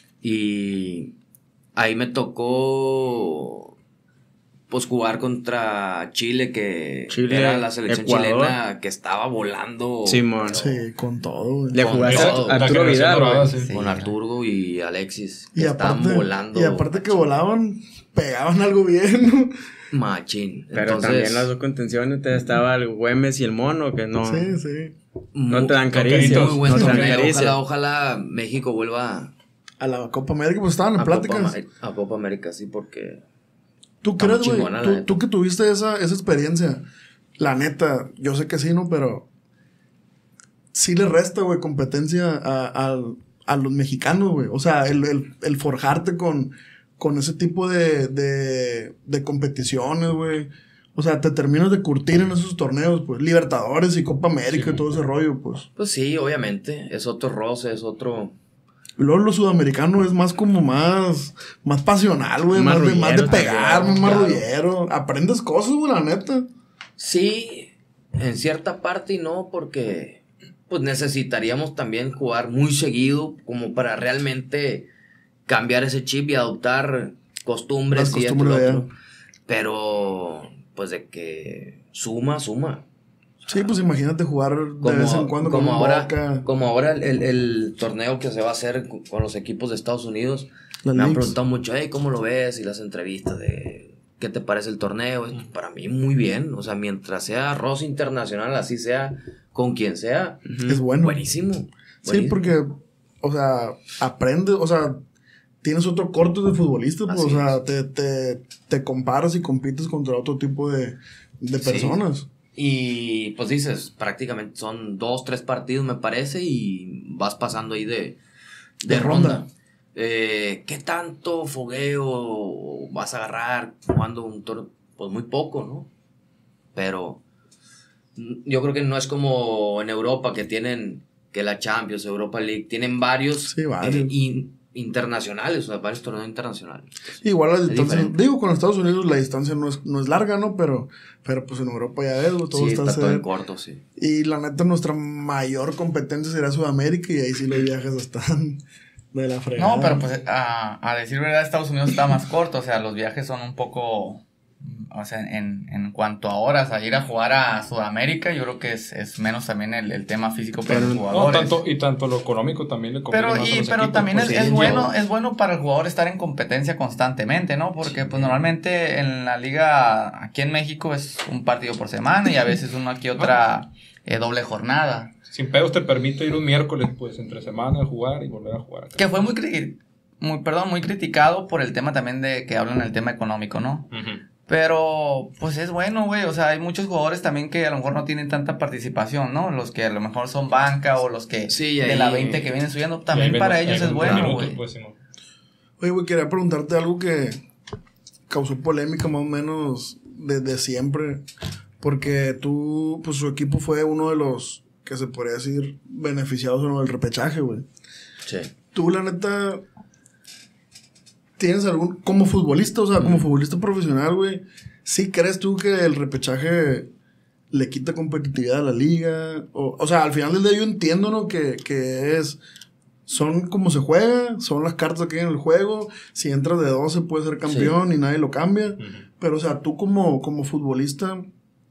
Y ahí me tocó pues jugar contra Chile, que Chile, era la selección Ecuador. chilena que estaba volando. Simón. pero Sí, con todo, güey. Le Con jugaste todo. a La Arturo generación Vidal, dorada, güey. sí. Con Arturo y Alexis, que Y estaban aparte, volando. y aparte que volaban, pegaban algo bien, ¿no? Machín. Pero Entonces, también las dos contenciones, te estaba el Güemes y el Mono, que no, Sí, sí. no te dan muy- caricias. Muy buen No te dan torneo. caricias. Ojalá, ojalá México vuelva A la Copa América, pues estaban en a Copa, pláticas. Ameri- a Copa América, sí, porque ¿Tú Está crees, muy güey? chingona, la Tú, neta. tú que tuviste esa, esa experiencia, la neta, yo sé que sí, ¿no? Pero sí le resta, güey, competencia a, a, a los mexicanos, güey. O sea, el, el, el forjarte con, con ese tipo de, de, de competiciones, güey. O sea, te terminas de curtir en esos torneos, pues. Libertadores y Copa América Sí. y todo ese rollo, pues. pues sí, obviamente, es otro roce, es otro... Y luego lo sudamericano es más como más, más pasional, güey. Más, Más de, más de rullero pegar, también, más claro. marrullero. Aprendes cosas, güey, la neta. Sí, en cierta parte y no, porque pues necesitaríamos también jugar muy seguido como para realmente cambiar ese chip y adoptar costumbres Las y esto y costumbres lo de otro. Pero pues de que suma, suma. Sí, pues imagínate jugar de Como, vez en cuando como con un ahora, Boca, como ahora el, el- el torneo que se va a hacer con con los equipos de Estados Unidos, las me han leagues. preguntado mucho, hey, ¿cómo lo ves? Y las entrevistas de qué te parece el torneo. Para mí muy bien, o sea, mientras sea arroz internacional, así sea con quien sea, Es bueno. buenísimo. Sí, buenísimo. porque, o sea, aprendes, o sea, tienes otro corte de futbolista, pues, Así o sea, es. te, te, te comparas y compites contra otro tipo de, de Sí. personas. Y pues dices, prácticamente son dos, tres partidos, me parece, y vas pasando ahí de, de De ronda. ronda. Eh, ¿Qué tanto fogueo vas a agarrar jugando un torneo? Pues muy poco, ¿no? Pero mm, yo creo que no es como en Europa, que tienen que la Champions, Europa League, tienen varios, Sí, varios. eh, in- internacionales, o sea, varios torneos internacionales. Igual la Es distancia, diferente. digo, con Estados Unidos la distancia no es, no es larga, ¿no? Pero, pero pues en Europa ya ves, güey, todo Sí, está, está todo en cerca. corto, sí. Y la neta, nuestra mayor competencia será Sudamérica y ahí sí los viajes están de la fregada. No, pero pues a, a decir verdad, Estados Unidos está más corto, o sea, los viajes son un poco, o sea, en, en cuanto a horas, a ir a jugar a Sudamérica, yo creo que es, es menos también el, el tema físico para Pero los no, No, jugadores. tanto, y tanto lo económico también le conviene Pero, más a y, los pero equipos, también pues, es, sí, es yo- bueno, es bueno para el jugador estar en competencia constantemente, ¿no? Porque pues normalmente en la liga aquí en México es un partido por semana y a veces uno aquí otra eh, doble jornada. Sin pedos te permite ir un miércoles, pues, entre semana a jugar y volver a jugar acá. Que fue muy, cri- muy, perdón, muy criticado por el tema también de que hablan del tema económico, ¿no? Ujú. Pero, pues es bueno, güey. O sea, hay muchos jugadores también que a lo mejor no tienen tanta participación, ¿no? Los que a lo mejor son banca o los que Sí, de ahí- la veinte que vienen subiendo. Y ahí También ven para los- ellos ahí es ven los bueno, minutos, güey. pues, Simón. Oye, güey, quería preguntarte algo que causó polémica más o menos desde siempre. Porque tú, pues su equipo fue uno de los que se podría decir beneficiados en el repechaje, güey. Sí. Tú, la neta, tienes algún, como futbolista, o sea, como futbolista profesional, güey, ¿sí crees tú que el repechaje le quita competitividad a la liga? O, o sea, al final del día yo entiendo, ¿no? Que, que es, son como se juega, son las cartas que hay en el juego, si entras de doce puedes ser campeón y nadie lo cambia, Ujú. pero, o sea, tú como, como futbolista,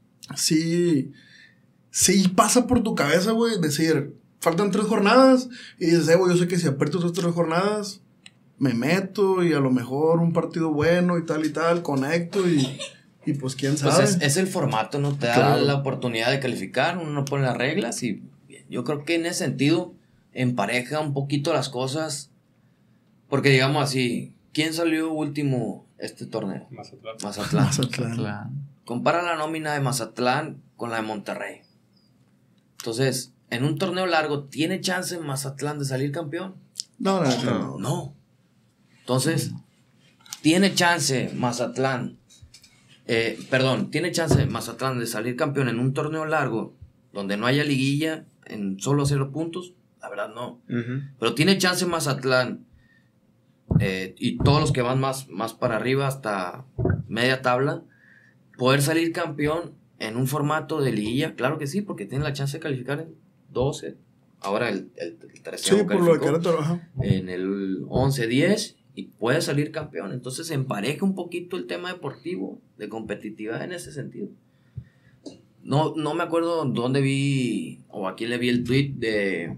sí, sí pasa por tu cabeza, güey, decir, faltan tres jornadas, y dices, eh, güey, yo sé que si aprieto esas tres jornadas, me meto, y a lo mejor un partido bueno, y tal y tal, conecto, y, Y pues quién sabe. Pues es, es el formato, ¿no? Te da Claro. la oportunidad de calificar, uno no pone las reglas y yo creo que en ese sentido empareja un poquito las cosas. Porque digamos así, ¿quién salió último este torneo? Mazatlán. Mazatlán. Mazatlán. Claro. Compara la nómina de Mazatlán con la de Monterrey. Entonces, en un torneo largo, ¿tiene chance Mazatlán de salir campeón? No, no, no. No. Entonces, ¿tiene chance Mazatlán? Eh, perdón, ¿tiene chance Mazatlán de salir campeón en un torneo largo donde no haya liguilla en solo cero puntos? La verdad, no. Ujú. Pero tiene chance Mazatlán eh, y todos los que van más, más para arriba hasta media tabla poder salir campeón en un formato de liguilla. Claro que sí, porque tiene la chance de calificar en doce. Ahora el, el, el treceavo Sí, por lo de calificó Querétaro, ajá. en el once diez y puede salir campeón. Entonces se empareja un poquito el tema deportivo, de competitividad en ese sentido. No, no me acuerdo dónde vi o a quién le vi el tweet de,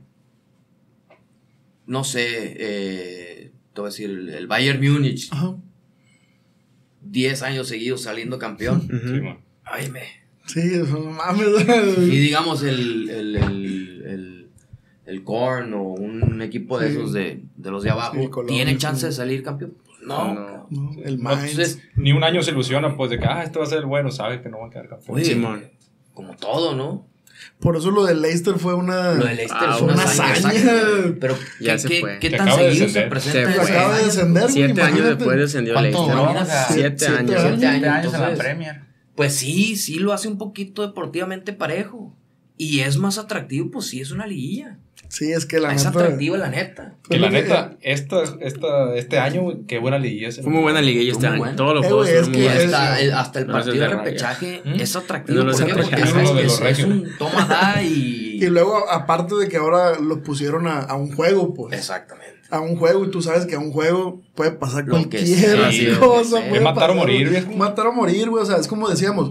no sé, eh, te voy a decir, el, el Bayern Múnich, Ajá. diez años seguidos saliendo campeón. Ujú. Sí, man. Ay, me. Sí, eso no mames. Y digamos el, el, el, el, el Korn o un equipo de Sí. esos de, de los de abajo, Sí, Colombia, ¿tiene sí. chance de salir campeón? No, No. cabrón. No, el No, Mainz. entonces, Ni un año se ilusiona, pues, de que, ah, este va a ser el bueno, sabe que no va a quedar campeón. oye, Simón. como todo, ¿no? Por eso lo de Leicester fue una. Lo de Leicester Ah, es una una hazaña. hazaña, exacto. Pero Ya ¿qué, se qué, fue. qué Que tan acaba de seguido se descender. presenta Se Pues fue. acaba de descender, güey, Siete años imagínate. después descendió ¿Cuánto Leicester. duró? ¿no? O sea, Siete siete años. años. siete años en la entonces, Premier. Pues sí, sí lo hace un poquito deportivamente parejo. Y es más atractivo, pues sí, es una liguilla. Sí, es que la es neta. atractivo, la neta. Que la Fue lo neta, esta, esta, este año, güey, qué buena liguilla. se Fue muy buena liguilla este Muy año. bueno. Todos los Eh, juegos güey, es fueron muy que buenos. Hasta el, hasta el No, ese partido es de de raya. repechaje ¿Mm? es atractivo. No, no ¿Por es qué? atractivo. Porque es, Uno de es- los es regios. un toma da y... Y luego, aparte de que ahora los pusieron a, a un juego, pues. Exactamente. A un juego, y tú sabes que a un juego puede pasar Lo que cualquier sea, cosa. lo que puede sea. Matar o pasar, morir, güey. viejo. Matar o morir, güey. O sea, es como decíamos.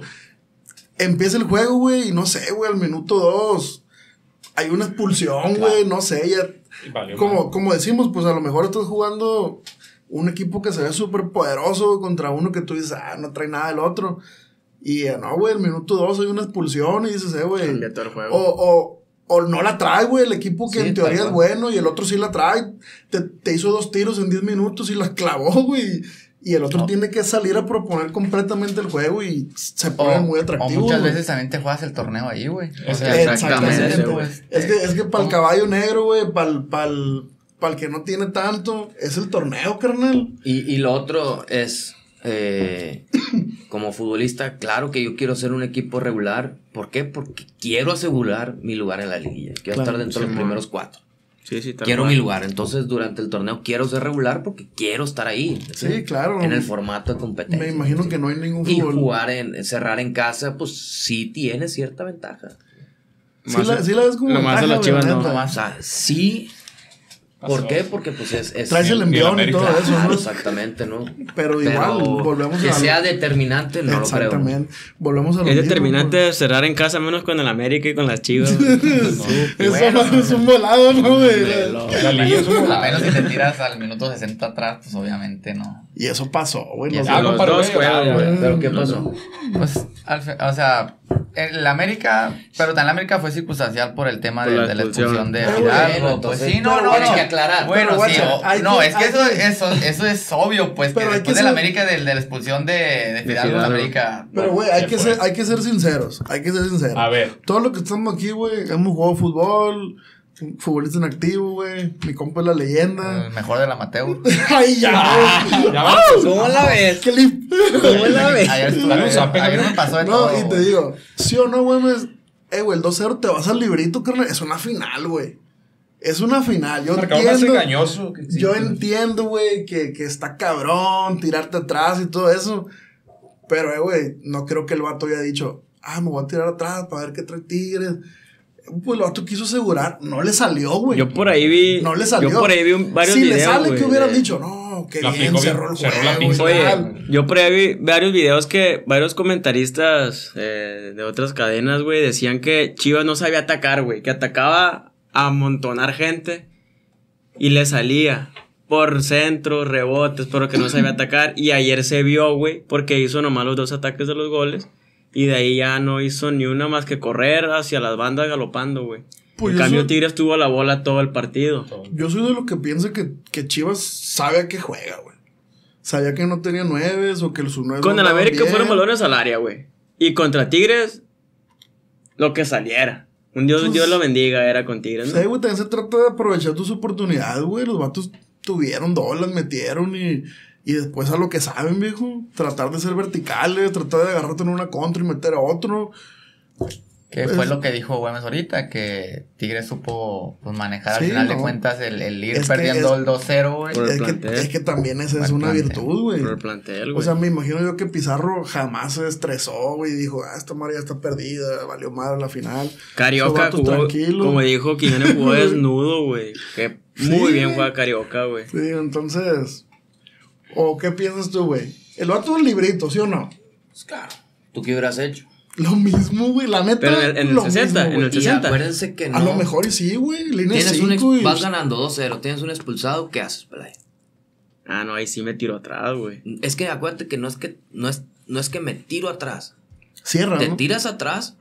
Empieza el juego, güey, y no sé, güey, al minuto dos. Hay una expulsión, güey, no sé, ya. Y valió Como, madre. como decimos, pues a lo mejor estás jugando un equipo que se ve súper poderoso contra uno que tú dices, ah, no trae nada del otro. Y eh, no, güey, el minuto dos hay una expulsión y dices, eh, güey. Cambia todo el juego. O, o, o no la trae, güey, el equipo que Sí, en teoría tal es cual. bueno y el otro sí la trae. Te, te hizo dos tiros en diez minutos y las clavó, güey. Y el otro No. tiene que salir a proponer completamente el juego y se pone muy O atractivo. muchas güey. veces también te juegas el torneo ahí, güey. O Es sea, que- Exactamente, Exactamente, güey. pues, Es que, es que para el ¿cómo? caballo negro, güey, para el, para el, para el que no tiene tanto, es el torneo, carnal. Y, y lo otro es, eh, como futbolista, claro que yo quiero ser un equipo regular. ¿Por qué? Porque quiero asegurar mi lugar en la liguilla. Quiero Claro, estar dentro de los Simón. primeros cuatro. Sí, sí, tal Quiero cual. mi lugar. Entonces, durante el torneo quiero ser regular porque quiero estar ahí. Sí, claro. En el formato de competencia. Me imagino que no hay ningún Y fútbol. jugar en, cerrar en casa, pues sí tiene cierta ventaja. Sí Más- la, sí la ves como nomás ventaja, a las güey, Chivas la no. neta. O sea, sí. ¿Por qué? Porque pues es... es Traes el Ni- ni envión y América. todo eso, Claro, ¿no? exactamente, ¿no? Pero igual, volvemos que a... sea determinante, no lo creo. Exactamente. Volvemos a lo Es mismo, determinante pues. cerrar en casa menos con el América y con las Chivas. Eso Bueno, es un volado, ¿no, güey? La liguilla es un A volado. menos si te tiras al minuto sesenta atrás, pues obviamente no. Y eso pasó, güey. Y no eso- sé. Ah, Los compadre, dos güey, juegos, ah, güey. ¿Pero qué pasó? Pues, al fe- o sea, el América, pero también la América fue circunstancial por el tema Por de, la de la expulsión. expulsión de Ah, Fidalgo. bueno, Pues entonces, sí, no, pero no, tienes no. que aclarar. Bueno, Pero, sí, guacha, o- hay no, que- es que hay eso, que- eso, eso es obvio, pues, Pero que hay después que de la ser- América, de, de la expulsión de, de Fidalgo, la Fidalgo. América. Pero, no, güey, hay, se que fue. ser- hay que ser sinceros. Hay que ser sinceros. A ver. Todo lo que estamos aquí, güey, hemos jugado fútbol, futbolista en activo, güey. Mi compa es la leyenda. el mejor del amateur. ¡Ay, ya! güey. Ya va. ¿Cómo la ves? ¡Qué lim- ¿Cómo la ves? Ayer, estuve, Dale un zape, ayer güey. me pasó de No, todo. y te güey. digo, sí o no, güey, mes- eh, güey, el dos cero te vas al librito, carnal. Es una final, güey. Es una final. Yo Marcador más entiendo. engañoso que existe. Yo entiendo, güey, que, que está cabrón tirarte atrás y todo eso. Pero, eh, güey, no creo que el vato haya dicho, ah, me voy a tirar atrás para ver qué trae Tigres. Pues el vato quiso asegurar. No le salió, güey. Yo por ahí vi. No le salió. Yo por ahí vi un- varios si videos. le sale, güey, que hubieran de- dicho, no, que La bien, aplicó bien, cerró el cerró juego. la pinza. y Oye, tal. yo por ahí vi varios videos que varios comentaristas eh, de otras cadenas, güey, decían que Chivas no sabía atacar, güey, que atacaba a amontonar gente y le salía. por centros, rebotes, pero que no sabía atacar. Y ayer se vio, güey, porque hizo nomás los dos ataques de los goles. Y de ahí ya no hizo ni una más que correr hacia las bandas galopando, güey. Pues en yo cambio, soy- Tigres tuvo la bola todo el partido. Yo soy de lo que piensa que, que Chivas sabe a qué juega, güey. Sabía que no tenía nueves o que sus nueves Con no el andaban América bien. fueron balones al área, güey. Y contra Tigres, lo que saliera. Un Dios, Pues, Dios lo bendiga, era con Tigres, Sí, ¿no? güey, también se trata de aprovechar tus oportunidades, güey. Los vatos tuvieron dos, las metieron y, y después a lo que saben, viejo. Tratar de ser verticales, tratar de agarrarte en una contra y meter a otro. Que Pues- fue lo que dijo Güemes ahorita, que Tigres supo pues, manejar al Sí, final no. de cuentas el, el ir Es que perdiendo es- el dos cero, güey. Por el Es que, plantel. es que también esa es Buen una plantel. virtud, güey. Por el plantel, O güey. sea, me imagino yo que Pizarro jamás se estresó, güey, y dijo, ah, esta María está perdida, valió madre la final. Esos Carioca vatos jugó, tranquilos. como dijo Quiñones, jugó desnudo, güey. Que muy Sí. bien juega Carioca, güey. Sí, entonces, ¿o qué piensas tú, güey? El vato del librito, ¿sí o no? Pues claro. ¿Tú qué hubieras hecho? Lo mismo, güey, la neta. Pero en el- en el lo sesenta, mismo, en el güey. Y sesenta. acuérdense que no. A lo mejor y sí, güey, línea Tienes un cinco ex- y... vas ganando dos cero, tienes un expulsado, ¿qué haces, Pelay? Ah, no, ahí sí me tiró atrás, güey. Es que acuérdate que no es que no es, no es que me tiro atrás. Cierra, Te ¿no? tiras atrás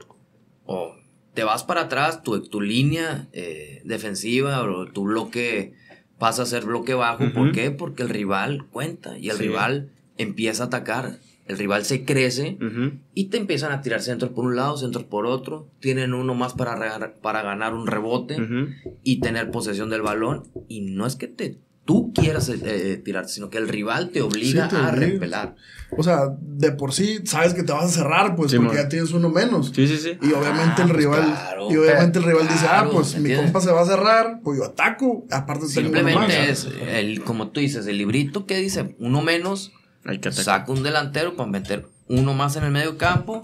o te vas para atrás, tu, tu línea eh, defensiva o tu bloque pasa a ser bloque bajo. Ujú. ¿Por qué? Porque el rival cuenta y el Sí. rival empieza a atacar. El rival se crece Ujú. y te empiezan a tirar centros por un lado, centros por otro. Tienen uno más para, regar- para ganar un rebote Ujú. y tener posesión del balón. Y no es que te, tú quieras eh, tirarte, sino que el rival te obliga Sí, te a obliga. repelar. O sea, de por sí sabes que te vas a cerrar, pues, Sí, porque man. ya tienes uno menos. Sí, sí, sí. Y obviamente Ah, el pues rival, claro. y obviamente el rival dice, ah, Claro, pues ¿me mi entiendes? compa se va a cerrar, pues yo ataco, aparte tengo uno más. Simplemente es, el, como tú dices, el librito que dice uno menos, Hay que atacar. saca un delantero para meter uno más en el medio campo,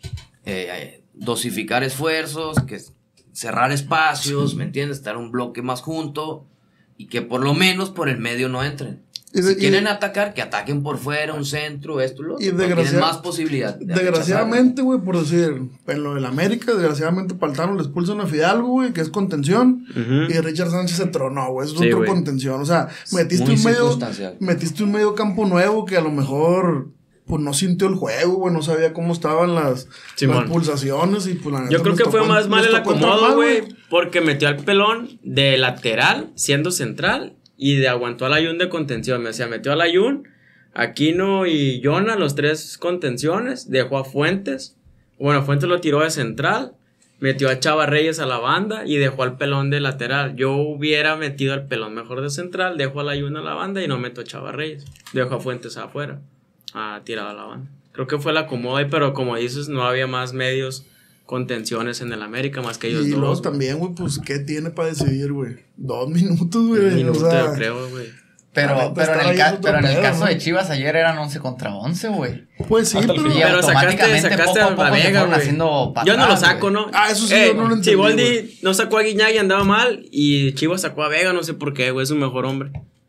eh, eh, dosificar esfuerzos, que cerrar espacios, ¿me entiendes? Estar un bloque más junto y que por lo menos por el medio no entren. Y de- Si y- quieren atacar, que ataquen por fuera, un centro, esto, lo otro. Y pero desgracia- tienen más posibilidad. de Desgraciadamente, güey, por decir, en lo del América, desgraciadamente Paltano le expulsan a Fidalgo, güey, que es contención, Ujú. y Richard Sánchez se tronó, güey, eso es Sí, otro güey. contención. O sea, metiste muy un medio, circunstancial. metiste un medio campo nuevo que a lo mejor, pues no sintió el juego, güey, no sabía cómo estaban las, Simón. las pulsaciones y pues la neta Yo creo nos que fue tocó- más mal nos el tocó entrar acomodo, mal, güey, porque metió al pelón de lateral, siendo central, y de aguantó al Ayun de contención. O sea, metió al Ayun, Aquino y Jonah, los tres contenciones, dejó a Fuentes. Bueno, Fuentes lo tiró de central, metió a Chava Reyes a la banda y dejó al pelón de lateral. Yo hubiera metido al pelón mejor de central, dejo al Ayun a la banda y no meto a Chava Reyes. Dejo a Fuentes afuera, a tirado a la banda. Creo que fue el acomodo ahí, pero como dices, no había más medios contenciones en el América más que ellos Y luego dos. güey. también, güey, pues, ¿qué tiene para decidir, güey? Dos minutos, güey. Un minuto, o sea, yo creo, güey. Pero, La neta, pero, en estar el, ahí ca- es otro pero en el pedo, caso ¿no? de Chivas ayer eran once contra once, güey. Pues sí, Hasta el pero... Y final. Pero automáticamente sacaste, sacaste poco a a poco la se Vega, fueron güey. haciendo para Yo no lo atrás, saco, güey. ¿no? Ah, eso sí, Eh, yo no lo entendí, Siboldi güey. no sacó a Guiñac y andaba mal. Y Chivas sacó a Vega, no sé por qué, güey. Es su mejor hombre.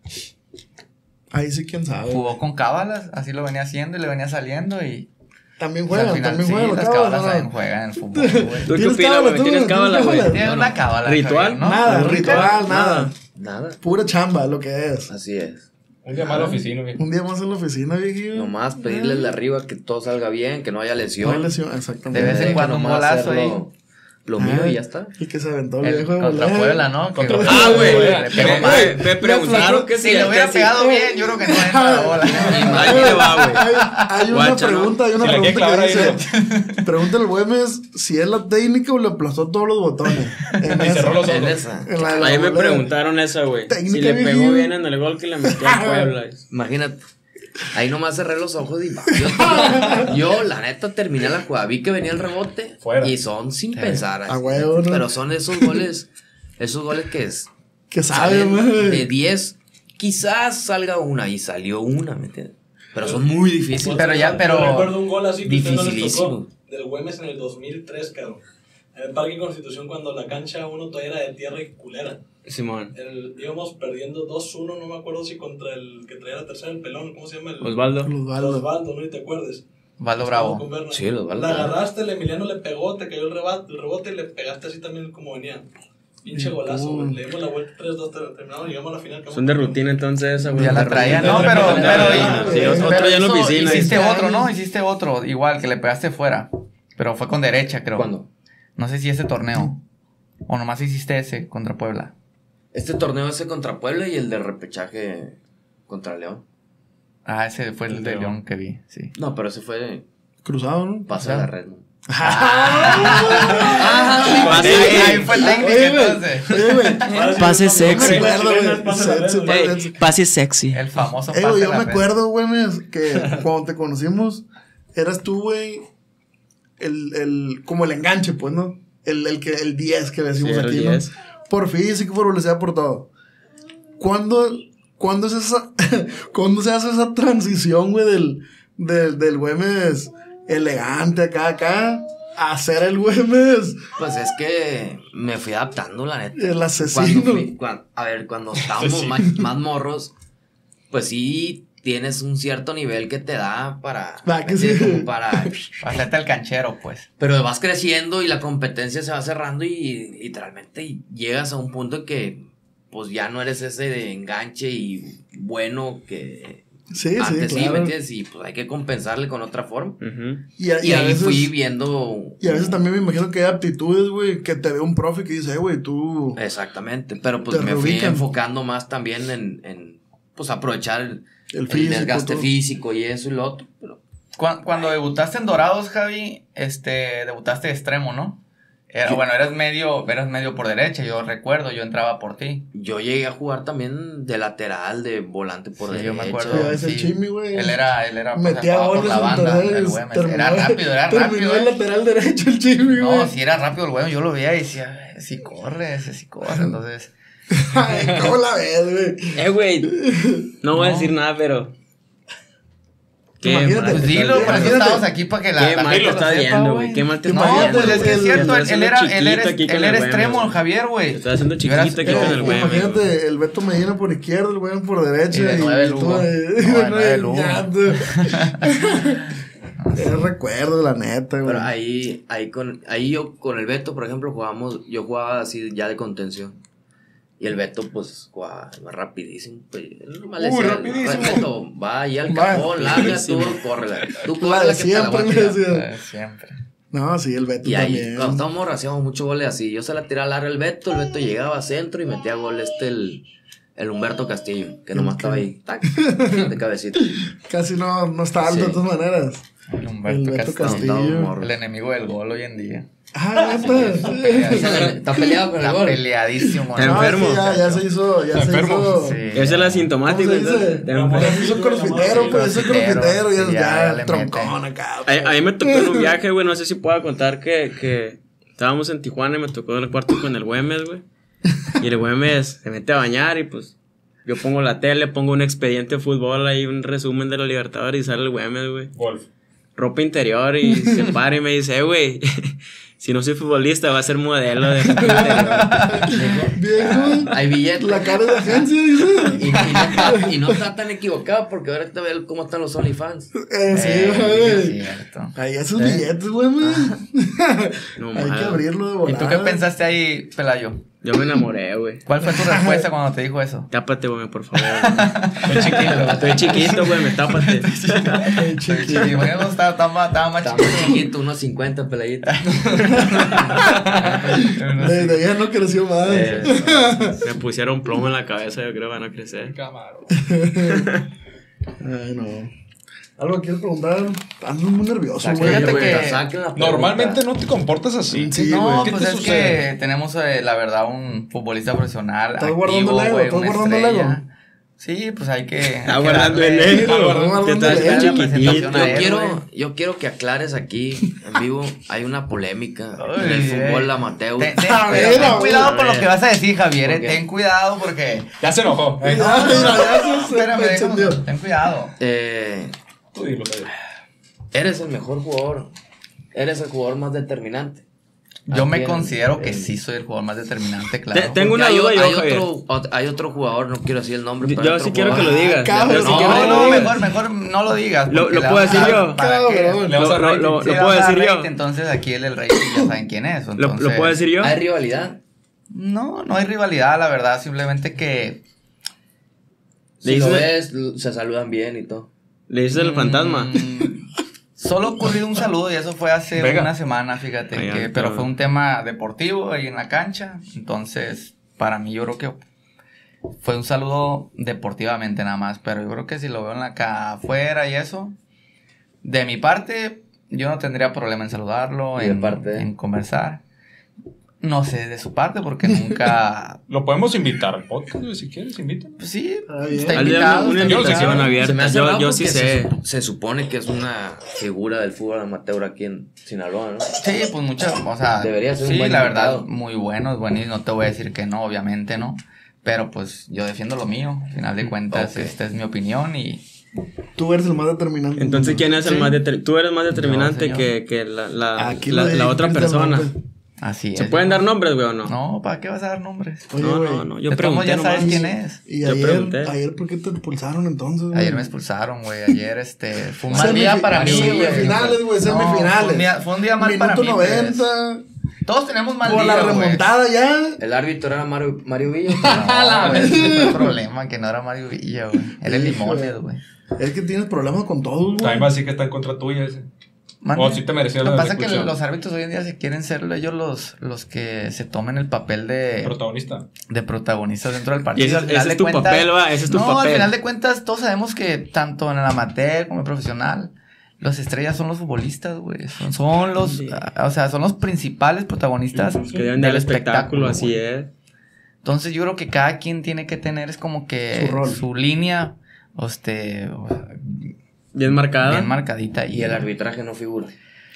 Ahí sí, quién sabe. Jugó con cábalas, así lo venía haciendo y le venía saliendo y... También pues, al juegan, final, también sí, juegan los las cábalas, cábalas ¿no? también juegan en el fútbol, güey. ¿Tú qué ¿Tienes opinas, cábala güey? tú, ¿Tienes güey? cábala, ¿Tienes güey? cábala? Tiene No, una no. cábala. ¿Ritual? Javier, ¿no? Nada, ¿Un ritual, ritual? nada. Nada. Pura chamba, lo que es. Así es. Un día más a la oficina, güey. Un día más en la oficina, viejillo. Nomás pedirles de arriba que todo salga bien, que no haya No lesión. hay lesión, exactamente. De vez en Que cuando un nomás golazo hacer ahí. Lo, lo mío Ah, y ya está. Y que se aventó el El, viejo de contra volea. Puebla, ¿no? Que- Contra- Ah, güey. Güey, Me, pegó me- mal. me preguntaron que Si le hubiera que pegado bien, yo creo que no entra la bola. Ahí te va, güey. Hay, hay una Guacha, ¿no? pregunta, hay una Si la quiere pregunta que clavar dice, pregúntale al Güemes si es la técnica o le aplastó todos los botones. En Y cerró los En ojos. esa. en la de la Ahí me volea. preguntaron esa, güey. Técnica, Si le pegó viejillo. bien en el gol que le metió a Puebla. Imagínate. Ahí nomás cerré los ojos y yo, yo, la neta, terminé la jugada. Vi que venía el rebote. Fuera. Y son sin pensar. A así. huevo, ¿no? Pero son esos goles. Esos goles que es. Que sabe, salen güey. de diez. Quizás salga una. Y salió una, ¿me entiendes? Pero son muy difíciles. Pero ya, pero- Yo recuerdo un gol así que a ustedes no les Dificilísimo. tocó. Del Güemes en el dos mil tres, cabrón. En el Parque Constitución, cuando la cancha uno todavía era de tierra y culera. Simón. El, íbamos perdiendo dos uno, no me acuerdo si contra el que traía la tercera, el pelón, ¿cómo se llama? El, Osvaldo. Los balos. Osvaldo, ¿no? Y te acuerdes. Valdo Con Bravo. Berna. Sí, los Osvaldo. La agarraste, el Emiliano le pegó, te cayó el rebote, el rebote y le pegaste así también como venía. Pinche golazo, güey. Le dimos la vuelta tres dos, terminamos, llegamos a la final. Son de rutina entonces esa, güey. Ya la De traía, rutina. no, pero, pero, Sí, pero otro ya en la hizo- oficina. hiciste Este otro, año. ¿no? Hiciste otro, igual, que le pegaste fuera. Pero fue con derecha, creo. ¿Cuándo? No sé si ese torneo. O nomás hiciste ese contra Puebla. Este torneo ese contra Puebla y el de repechaje contra León. Ah, ese fue el El de León. León que vi, sí. No, pero ese fue Cruzado, ¿no? pase de la red, ¿no? Ahí, ahí fue técnico, Oye, güey. entonces. Oye, güey. Pase No me sexy. acuerdo, güey. Pase la red, Sexy, güey. pase Ey, sexy. pase sexy. El famoso Eh, pase güey, de yo la me red. acuerdo, güey, mes, que cuando te conocimos, eras tú, güey, el, el, como el enganche, pues, ¿no? El, el que, el diez que le decimos Sí, el aquí, ¿no? diez. Por físico, por velocidad, por todo. ¿Cuándo, cuándo es esa, cuándo se hace esa transición, güey, del, del, del Güemes elegante acá, acá, a ser el Güemes, Pues es que me fui adaptando, la neta. el Cuando asesino? fui- cuan- a ver, cuando estábamos más, más morros, pues sí tienes un cierto nivel que te da para. Va, que ¿me entiendes? sí. Como para. Hacerte el canchero, pues. Pero vas creciendo y la competencia se va cerrando y literalmente llegas a un punto que pues ya no eres ese de enganche y bueno que Sí, sí, antes sí, claro. ¿me entiendes? Y pues hay que compensarle con otra forma. Ujú. Y, a- Y, y a ahí veces, fui viendo. y a veces también me imagino que hay aptitudes, güey, que te ve un profe que dice, eh, güey, tú... Exactamente, pero pues Te me fui reubican. enfocando más también en, en pues aprovechar el, El el físico, desgaste todo. físico y eso y lo otro. Pero Cuando, cuando debutaste en Dorados, Javi, este, debutaste de extremo, ¿no? Era, bueno, eras medio, eras medio por derecha, yo recuerdo, yo entraba por ti. yo llegué a jugar también de lateral, de volante por Sí, derecha. yo me acuerdo. Ya ves el Sí. Chimi, güey. Él era, él era, pues, Metía jugaba por goles la en banda, Monterrey, el Güemes. terminó- Era rápido, era terminó rápido. el eh. lateral derecho el Chimi, güey. No, si era rápido el Güemes, yo lo veía y decía, "Eh, sí corre, ese sí corre", entonces... Ay, ¿cómo la ves, güey? Eh, güey. No voy a decir nada, pero. Qué Imagínate, mal Pues te dilo, estás para eso viendo. estamos aquí, para que la, Qué la mal gente te lo estás sepa, viendo, güey. güey. Qué mal te Imagínate, estás viendo. No, pues es que es el- cierto, te él, estás él era, haciendo él era, chiquito aquí con él el era Güemes, extremo, güey. el Javier, güey. Te estás haciendo Yo era- chiquito aquí Eh, con el Güemes. güey. imagínate el Beto Medina por izquierda, el güey por derecha. Y de nueve Lugo. tú, No, eh, de de nueve Lugo. Es recuerdo, la neta, güey. Pero ahí, ahí, con, ahí yo con el Beto, por ejemplo, jugábamos, yo jugaba así ya de contención. Y el Beto, pues, jugaba más rapidísimo. Pues, él nomás le Uy, decía, rapidísimo. Beto, va ahí al Va, cajón, larga tú, rapidísimo. córrela. Tú La córrela de que te la siempre, voy a le tirar. decía. Eh, Siempre. No, sí, el Beto Y ahí, también. cuando estábamos hacíamos muchos goles así. Yo se la tiraba larga el Beto, el Beto llegaba a centro y metía gol este, el, el Humberto Castillo, que nomás estaba ahí, tac, de cabecita. Casi no, no está alto Sí. de todas maneras. El Humberto El Beto Castillo. Castillo. morro. El enemigo del gol hoy en día. Ah, Está neta. peleadísimo. Está peleado con el Está gol. peleadísimo. Está ¿no? enfermo. Sí, ya, ya se hizo, ya Está se enfermo. hizo. Sí. Ese es el asintomático. ¿Cómo se dice? entonces, te enfermas. Ya se hizo crossfitero, pues, se hizo Crossfitero, crossfitero, ya, sí, ya, ya, ya le troncón mete. acá. A, a mí me tocó en un viaje, güey. No sé si pueda contar que, que estábamos en Tijuana y me tocó en el cuarto con el Güemes, güey. Y el Güemes se mete a bañar y pues yo pongo la tele, pongo un expediente de fútbol ahí, un resumen de la Libertadores y sale el Güemes, güey. Golf. Ropa interior y se para y me dice, eh, güey, si no soy futbolista va a ser modelo de ropa interior. Viejo, Hay billetes. la cara de agencia, dice. Y, y no está, y no está tan equivocado porque ahora te ve cómo están los OnlyFans. Eh, sí, Eh, güey. es cierto. Ahí esos billetes, güey, man. No, Hay que mames. abrirlo de ¿Y volada. tú qué pensaste ahí, Pelayo? Yo me enamoré, güey. ¿Cuál fue tu respuesta cuando te dijo eso? Tápate, güey, por favor. Estoy chiquito, estoy chiquito, güey, me tápate. Ay, Sí, chiqui. bueno, estaba, estaba más, estaba más Está chiquito. más chiquito, unos cincuenta peladitas. Desde allá no creció más. Eh, me pusieron plomo en la cabeza, yo creo, van a crecer. Camaro. Ay, no. Algo quiero preguntar. Ando muy nervioso, Fíjate güey. que- Güey, saquen la pregunta. Normalmente no te comportas así. Sí, no, güey. ¿Qué pues te es sucede? que tenemos, eh, la verdad, un futbolista profesional. ¿Estás activo, guardando el ego? güey, ¿Estás una guardando el ego? estrella. Sí, pues hay que. Está hay que guardando el darle- ego. guardando Te estás el ego. haciendo La chiquitito. presentación a Yo él, güey. quiero, yo quiero que aclares aquí en vivo. Hay una polémica Ay, en el fútbol eh. amateur. Ten, ten- A ver, pero ten a ver, cuidado a con lo ver. que vas a decir, Javier. ¿Por eh, qué? Ten cuidado porque. Ya se enojó. Ay, mira, ya se- se Espérame, déjame- encendió. ten cuidado. Eh, Tú dilo, Pedro. eres el mejor jugador. Eres el jugador más determinante. Yo me Aquí en- considero que en- sí soy el jugador más determinante, Te- claro. tengo una Hay o- duda yo, hay Javier. otro, ot- hay otro jugador, no quiero decir el nombre. Yo, pero hay yo sí otro quiero que lo jugador. digas. cabrón, Yo sí no, quiero que No, lo no, digas. mejor, mejor no lo digas. Lo- porque lo le puedo vas a decir dar- yo. ¿para qué? Cabrón. Le vamos a Lo, lo, rating. lo, Sí, lo le puedo vas a dar decir yo. rating, entonces aquí el, el rating ya saben quién es. Lo, Entonces, lo puedo decir yo. Hay rivalidad. No, no hay rivalidad, la verdad. Simplemente que... Si lo dice- ves, se saludan bien y todo. ¿Le dices el fantasma? Mm, solo ocurrió un saludo y eso fue hace Venga. una semana, fíjate. Ahí que, anda. pero fue un tema deportivo ahí en la cancha. Entonces, para mí yo creo que fue un saludo deportivamente nada más. Pero yo creo que si lo veo en la ca afuera y eso, de mi parte, yo no tendría problema en saludarlo, ¿Y de en, parte? en conversar. No sé de su parte porque nunca... Lo podemos invitar al podcast, güey, si quieres, invítanos. Pues sí, Ah, bien. está Hazle invitado. una está invitación invitado. abierta. Se me hace Yo- raro yo sí porque sé. Se, su- se supone que es una figura del fútbol amateur aquí en Sinaloa, ¿no? Sí, pues muchas, o sea, Debería ser un sí, buen la verdad, invitado. muy bueno, es buenísimo, no te voy a decir que no, obviamente no, pero pues yo defiendo lo mío, al final de cuentas, Ok. esta es mi opinión y Tú eres el más determinante. Entonces, ¿quién es el Sí. más determinante? Tú eres más determinante señor. que, que la, la, Aquí la, lo de la otra Cristian persona. López. así es. ¿Se pueden dar nombres, güey, o no? No, ¿para qué vas a dar nombres? Oye, no, güey, no, no. Yo De todos modos pregunté ya sabes nomás. quién es. Y Yo ayer, pregunté. ayer, ¿por qué te expulsaron entonces, güey? Ayer me expulsaron, güey, ayer este, fue un mal Semifi- día para mí, sí, güey. semifinales, güey, No, semifinales. fue un día- fue un día mal para Minuto mí, pues. noventa. Todos tenemos mal Por día, la güey. remontada ya. El árbitro era Mario, Mario Villa. No, güey, ese fue el problema, que no era Mario Villa, güey. Era el Limones, güey. Es que tienes problemas con todos, güey. También va a decir que está en contra tuya ese. Mande. O sí te merecía Lo la que pasa es que expulsión. los árbitros hoy en día se quieren ser ellos los, los que se tomen el papel de, Protagonista. de protagonistas dentro del Y partido. ese, Al final ese de es tu cuentas- papel, va. Ese es tu no, papel. al final de cuentas todos sabemos que tanto en el amateur como en el profesional, los estrellas son los futbolistas, güey. Son, son los, Sí. ah, o sea, son los principales protagonistas Los que deben dar del espectáculo, así güey. es. Entonces yo creo que cada quien tiene que tener es como que Su rol. su línea, este, Bien marcada. bien marcadita Y el arbitraje no figura.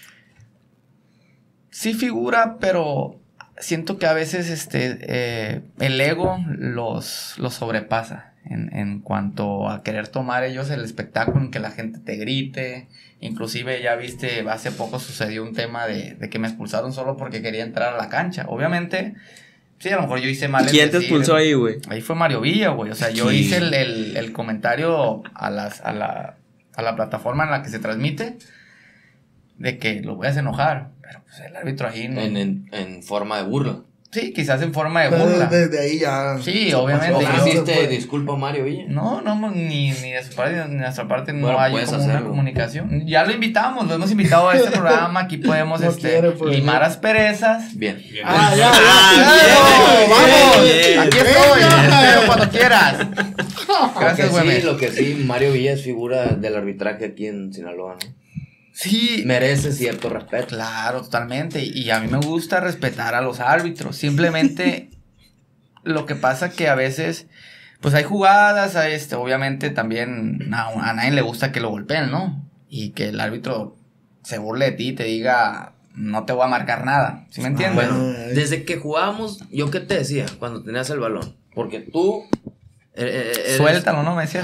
sí figura, pero siento que a veces este eh, el ego los, los sobrepasa en, en cuanto a querer tomar ellos el espectáculo, en que la gente te grite. Inclusive ya viste, hace poco sucedió un tema de, de que me expulsaron solo porque quería entrar a la cancha. Obviamente, sí, a lo mejor yo hice mal en ¿Quién te decir- expulsó ahí, güey? Ahí fue Mario Villa, güey. O sea, yo Sí. hice el, el, el comentario a, las, a, la, a la plataforma en la que se transmite de que lo voy a hacer enojar. Pero pues el árbitro ahí no... En, en, en forma de burla. Sí, quizás en forma de Pero burla. Desde ahí ya. Sí, se obviamente. pasó. Sí, ¿Ofreciste Fue- disculpa a Mario Villa? No, no, ni, ni de su parte ni de nuestra parte no Bueno, hay puedes como una hacerlo. comunicación. Ya lo invitamos, lo hemos invitado a este programa. Aquí podemos No este, quiere, pues, limar no. asperezas. Bien. Bien. Ah, ya, Ah, ya. bien, ya, vamos. bien, bien. Aquí estoy, te espero cuando quieras. Gracias, Lo que güey. sí, lo que sí, Mario Villa es figura del arbitraje aquí en Sinaloa, ¿no? Sí, Merece cierto respeto. claro, totalmente. Y a mí me gusta respetar a los árbitros. Simplemente lo que pasa que a veces, pues hay jugadas, hay este, obviamente también a, a nadie le gusta que lo golpeen, ¿no? Y que el árbitro se burle de ti y te diga, no te voy a marcar nada. ¿Sí me entiendes? Bueno, Ay. desde que jugábamos, ¿yo qué te decía cuando tenías el balón? Porque tú... eh, eh, eres- Suéltalo, ¿no? Me decía.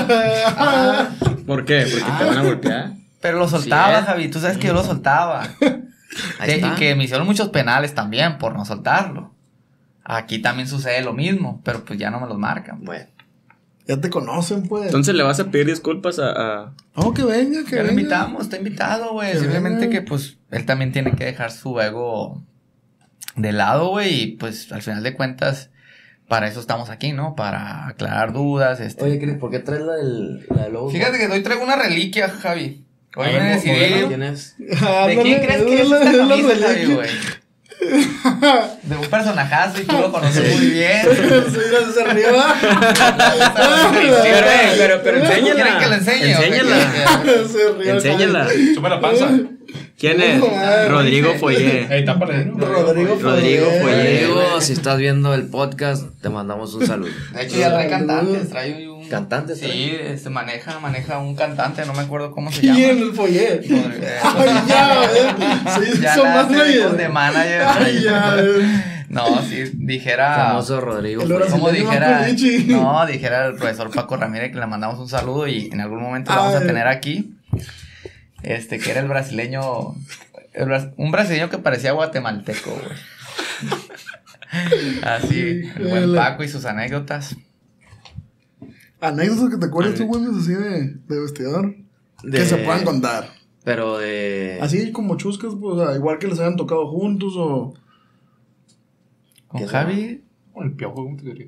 ¿Por qué? Porque te van a golpear. Pero lo soltaba, Sí, ¿eh? Javi. Tú sabes que yo lo soltaba. Ahí Que- y está. que me hicieron muchos penales también por no soltarlo. Aquí también sucede lo mismo, pero pues ya no me los marcan. Bueno, Ya te conocen, pues. Entonces le vas a pedir disculpas a. a- No, que venga, que Ya lo venga. invitamos, está invitado, güey. Que Simplemente venga. que pues él también tiene que dejar su ego de lado, güey. Y pues al final de cuentas, para eso estamos aquí, ¿no? Para aclarar dudas. Este. oye, Cris, ¿por qué traes la del, la del logo? Fíjate que hoy traigo una reliquia, Javi. Hoy A me ver, decidí. modelo. ¿Quién es? ¿De quién crees que es esta camisa, Javi, güey? De un personajazo y tú lo conoces muy bien. hacia arriba. Pero, eh, pero, pero enséñala. ¿Quieren que le enseñe? Enséñala. Hacia arriba, Enséñala. Sube la panza. ¿Quién es? Madre, Rodrigo dice- Foyer. Ey, tápale. ¿no? Rodrigo Rodrigo Foyer. Foyer. Rodrigo, si estás viendo el podcast, te mandamos un saludo. De hecho, ya trae cantantes, trae un... ¿Cantantes trae? Sí, este, maneja, maneja un cantante, no me acuerdo cómo se llama. ¿Quién? El Foyer. Rodrigo- Ay, ya, eh. Sí, Ya son la más hace güeyes. de manager. Ay, ya, eh. No, sí, dijera... Famoso Rodrigo. El Foyer. brasileño Como dijera... Marco No, dijera el profesor Paco Ramírez que le mandamos un saludo y en algún momento lo vamos a Ay. tener aquí. Este, que era el brasileño... el bras- un brasileño que parecía guatemalteco, güey. Así, el buen Paco y sus anécdotas. Anécdotas que te acuerdas tú, güey, así de, de vestidor. De- Que se puedan contar. Pero de... Así como chuscas, pues, o sea, igual que les hayan tocado juntos o. Con ¿Qué Javi, Con el Piojo, ¿cómo te diría?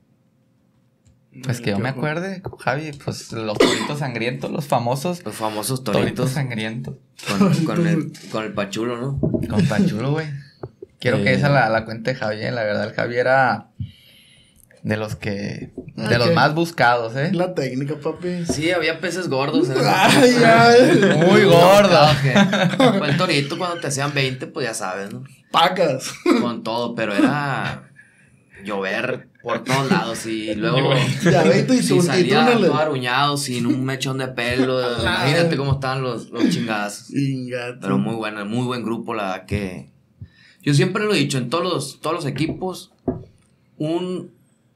pues que yo me acuerde, con Javi, pues los toritos sangrientos, los famosos Los famosos toritos toritos sangrientos. con, con, el, con el pachulo, ¿no? Con Pachulo, güey. Quiero Eh. que esa la, la cuente Javi, eh. La verdad, el Javi era de los que... Ah, De los ¿qué? más buscados, eh. La técnica, papi. Sí, había peces gordos. En Ay, ay. Muy gordo. Fue el torito cuando te hacían veinte, pues ya sabes, ¿no? Pacas. Con todo, pero era llover por todos lados y luego Ya veinte y si tú- y salía túnele. todo aruñado sin un mechón de pelo, imagínate cómo estaban los, los chingadas. Ingato. Pero muy buena, muy buen grupo, la verdad que yo siempre lo he dicho, en todos los, todos los equipos un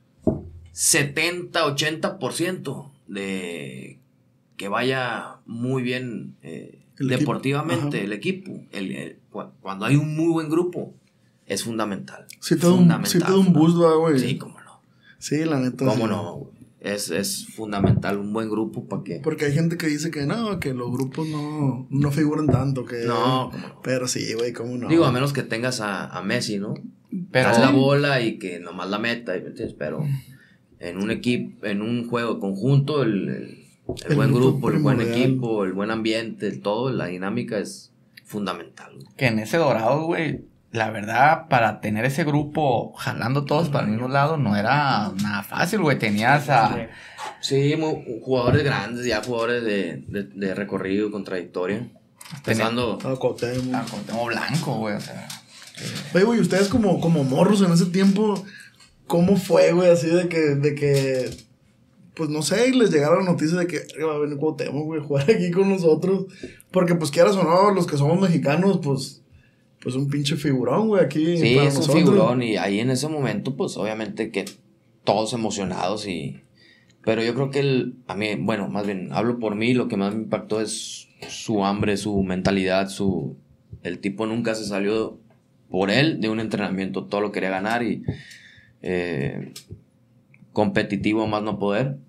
setenta, ochenta por ciento de que vaya muy bien eh, El equipo. deportivamente Ajá. el equipo, el, el- cu- cuando hay un muy buen grupo, es fundamental. Sí te da un, Fundamental, sí te da un boost, ¿va, güey. Sí, cómo no. Sí, la neta. Cómo sí. no, güey. Es, es fundamental un buen grupo para que... Porque hay gente que dice que no, que los grupos no, no figuran tanto. Que... No, cómo no. Pero sí, güey, cómo no. Digo, a menos que tengas a, a Messi, ¿no? Pero... Haz la bola y que nomás la meta, ¿me entiendes? Pero en un equipo, en un juego conjunto, el, el, el El buen grupo grupo, el buen primordial. equipo, el buen ambiente, el todo, la dinámica es fundamental. güey. Que en ese Dorado, güey, la verdad, para tener ese grupo jalando todos para el mismo lado, no era nada fácil, güey. Tenías a... Sí, muy- jugadores grandes, ya jugadores de, de, de recorrido, con trayectoria. Empezando... Ah, Cuauhtémoc. a Cuauhtémoc Blanco, güey, o sea... Oye, güey, ustedes como, como morros en ese tiempo, ¿cómo fue, güey? Así de que, de que, pues no sé, les llegaron noticias de que "Eh, va a venir Cuauhtémoc, güey, a jugar aquí con nosotros. Porque, pues, quieras o no, los que somos mexicanos, pues, pues un pinche figurón, güey, aquí. Sí, para es un nosotros. figurón y ahí en ese momento, pues obviamente que todos emocionados y... Pero yo creo que el... A mí, bueno, más bien, hablo por mí, lo que más me impactó es su hambre, su mentalidad, su... El tipo nunca se salió por él de un entrenamiento, todo lo quería ganar y... Eh, competitivo a más no poder.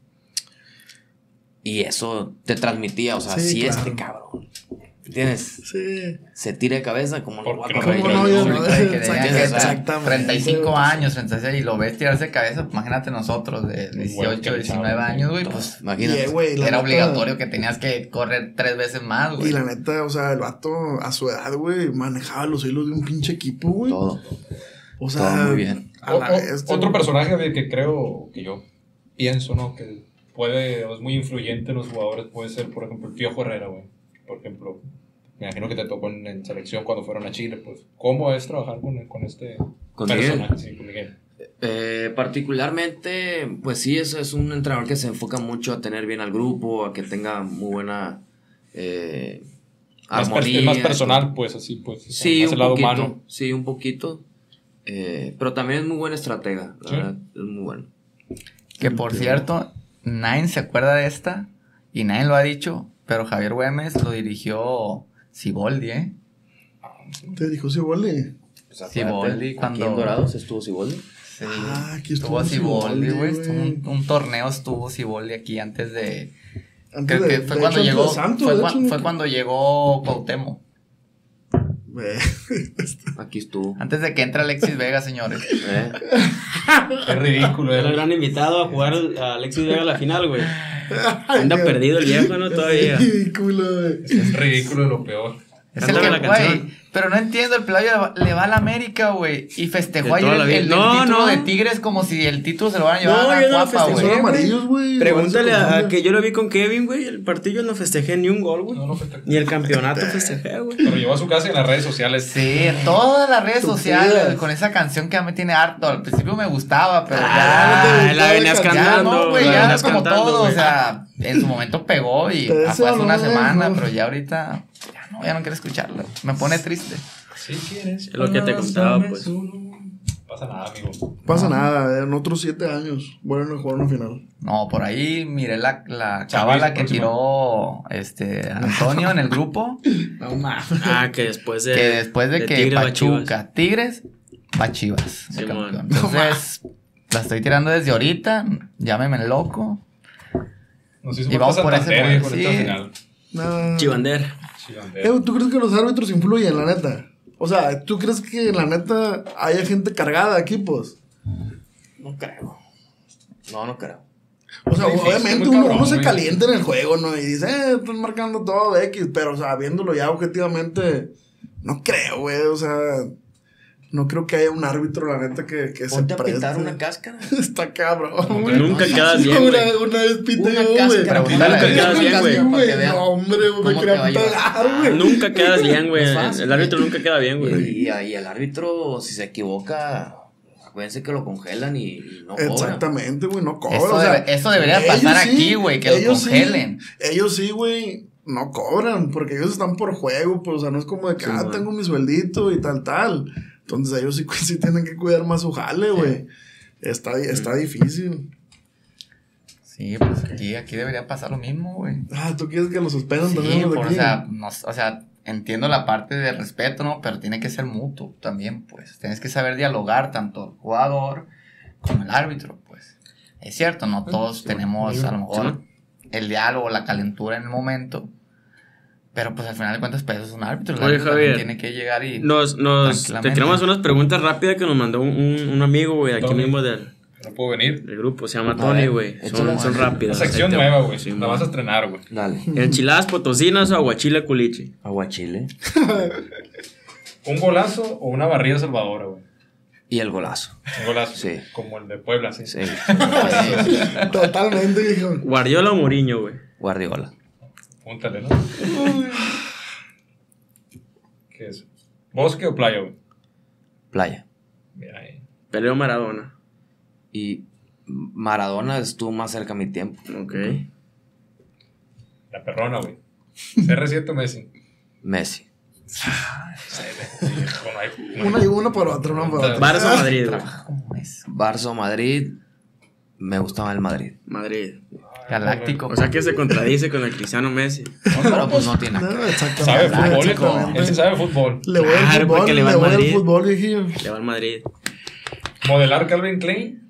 Y eso te transmitía, o sea, Sí, si claro. este cabrón, ¿entiendes? Sí. Se tira de cabeza como no ¿Por va a qué correr. ¿Cómo no? Yo no- Que tenía que Exactamente. treinta y cinco años, treinta y seis, y lo ves tirarse de cabeza, pues, imagínate nosotros de dieciocho, diecinueve años, güey, pues Imagínate. Y, eh, güey, la era neta- obligatorio que tenías que correr tres veces más, güey. Y la neta, o sea, el vato a su edad, güey, manejaba los hilos de un pinche equipo, güey. Todo. O sea, todo muy bien. a la O- o- vez, otro güey. personaje de que creo, que yo pienso, ¿no? Que puede, o es muy influyente en los jugadores, puede ser, por ejemplo, el Piojo Herrera, güey. Por ejemplo, me imagino que te tocó en, en selección cuando fueron a Chile, pues, ¿cómo es trabajar con, con este ¿Con personaje? Sí, con Miguel. Eh, particularmente, pues sí, es, es un entrenador que se enfoca mucho a tener bien al grupo, a que tenga muy buena eh, Más per- armonía. es más personal, pues, así, pues. Sí, más un el lado poquito. humano. Sí, un poquito. Eh, pero también es muy buen estratega, la Sí. verdad, es muy bueno. Que por cierto, nadie se acuerda de esta y nadie lo ha dicho, pero Javier Güemes lo dirigió Siboldi, ¿eh? Te dijo Siboldi. Pues, Siboldi, acuérdate, cuando- aquí en Dorados estuvo Siboldi. Sí. Ah, aquí estuvo estuvo Siboldi, güey. Siboldi, Un, güey. un torneo estuvo Siboldi aquí antes de... Antes Creo de- que fue de cuando hecho, llegó... antes de Santos, fue, de cua- hecho, ¿no? fue cuando llegó Cuauhtémoc. Güey. Aquí estuvo. Antes de que entre Alexis Vega, señores. Eh, Es ridículo, Era el ¿eh? gran invitado a jugar a Alexis Vega a la final, güey. Anda perdido el viejo, ¿no? Todavía. Ridículo, güey. Es ridículo de lo peor. Es el Cántame que, la canción. güey, pero no entiendo, el Pelayo le va, le va a la América, güey, y festejó De ayer toda el, la vida. el- el No, título no. de Tigres como si el título se lo van a llevar No, a la yo no lo Cuapa, festejé, Son güey. amarillos, güey. Pregúntale Igual se a, a confunde. que yo lo vi con Kevin, güey. El partido no festejé ni un gol, güey. No, no festejó. Ni el campeonato festejé, güey. Pero llegó a su casa y en las redes sociales. Sí, en todas las redes Tus sociales, tías. con esa canción que ya me tiene harto. Al principio me gustaba, pero Ah, te la gustaba venías la ya, ya cantando. no, güey, la ya venías como cantando, todo, güey. o sea, en su momento pegó y Pero ah, ese fue hace una no, semana, no. pero ya ahorita, ya no, ya no quiero escucharlo. Me pone triste. Si quieres. Es lo que te contaba, pues. Pasa nada, amigo. Pasa nada, en otros siete años vuelven a jugar una final. No, por ahí miré la, la San cábala Luis, que próximo. tiró este Antonio en el grupo. No mames. Ah, que después de. que después de, que Tigres va Chivas. Pachuca, Tigres, va Chivas. de Simón. campeón. Entonces, la estoy tirando desde ahorita. Llámeme loco. Nos hizo Y vamos por ese Santander juego, con esta sí. final. No. Chivander. Chivander. Eh, ¿tú crees que los árbitros influyen, la neta? O sea, ¿tú crees que la neta haya gente cargada aquí, pues? No creo. No, no creo. O sea, Difícil, obviamente muy uno, cabrón, uno se güey. calienta en el juego, ¿no? Y dice, eh, están marcando todo de X. Pero, o sea, viéndolo ya objetivamente, no creo, güey. O sea, no creo que haya un árbitro, la neta, que, que se Ponte a preste. pintar una cáscara. Está cabrón, Nunca- güey. Nunca quedas bien, Una, güey. una vez pité Una yo, güey. cáscara, güey. Una Nunca vez quedas me bien, casé, güey, para que vean No, hombre, me cómo te quería va a llevar. pegar, güey. Nunca quedas bien, güey. Es fácil. El árbitro nunca queda bien, güey. Y, y ahí el árbitro, si se equivoca, acuérdense que lo congelan y, y no cobra. Exactamente, güey, no cobra. Eso o sea, debe- eso debería ellos pasar sí, aquí, güey, que lo ellos sí, congelen. ellos sí, güey, no cobran, porque ellos están por juego, pues, o sea, no es como de que, Sí, ah, man. tengo mi sueldito y tal, tal. Entonces ellos sí, sí tienen que cuidar más su jale, güey. Está, está difícil. Sí, pues aquí, aquí debería pasar lo mismo, güey. Ah, ¿tú quieres que lo suspendan Sí, también los de por- o aquí? sea, no- o sea, entiendo la parte de respeto, ¿no? Pero tiene que ser mutuo también, pues. Tienes que saber dialogar tanto el jugador como el árbitro, pues. Es cierto, no todos tenemos a lo mejor el diálogo, la calentura en el momento. Pero pues al final de cuentas, pues eso es un árbitro. El Oye, árbitro también Javier, tiene que llegar y... Nos, nos, te Tranquilamente. tenemos unas preguntas rápidas que nos mandó un, un, un amigo, güey, aquí Tony. mismo del, No puedo venir. del grupo. Se llama A Tony, ver, güey. Son, échala. son Una rápidas. sección Ahí te- nueva, güey. Sí, La man. vas a estrenar, güey. Dale. Enchiladas potosinas o aguachile culichi. Aguachile. ¿Un golazo o una barrida salvadora, güey? Y el golazo. Un golazo. Sí. Como el de Puebla, sí. Sí. Totalmente, hijo. Guardiola o Mourinho, güey. Guardiola. Púntale, ¿no? ¿Qué es? ¿Bosque o playa, güey? Playa. Mira ahí. Peleo Maradona. Y Maradona estuvo más cerca a mi tiempo. Ok. La perrona, güey. C R siete o Messi. Messi. Como hay- Una y una por otra, una por otra. Barça o Madrid, güey. Trabaja como es. Barça o Madrid. Me gustaba el Madrid. Madrid. Galáctico. O sea que se contradice con el Cristiano Messi. No, pero pues no tiene. No, Sabe exactamente. fútbol, él, exactamente. él sí sabe fútbol. Le voy al Claro, fútbol, porque le le va al voy al Madrid. fútbol, viejillo. Le va al Madrid. ¿Modelar Calvin Klein?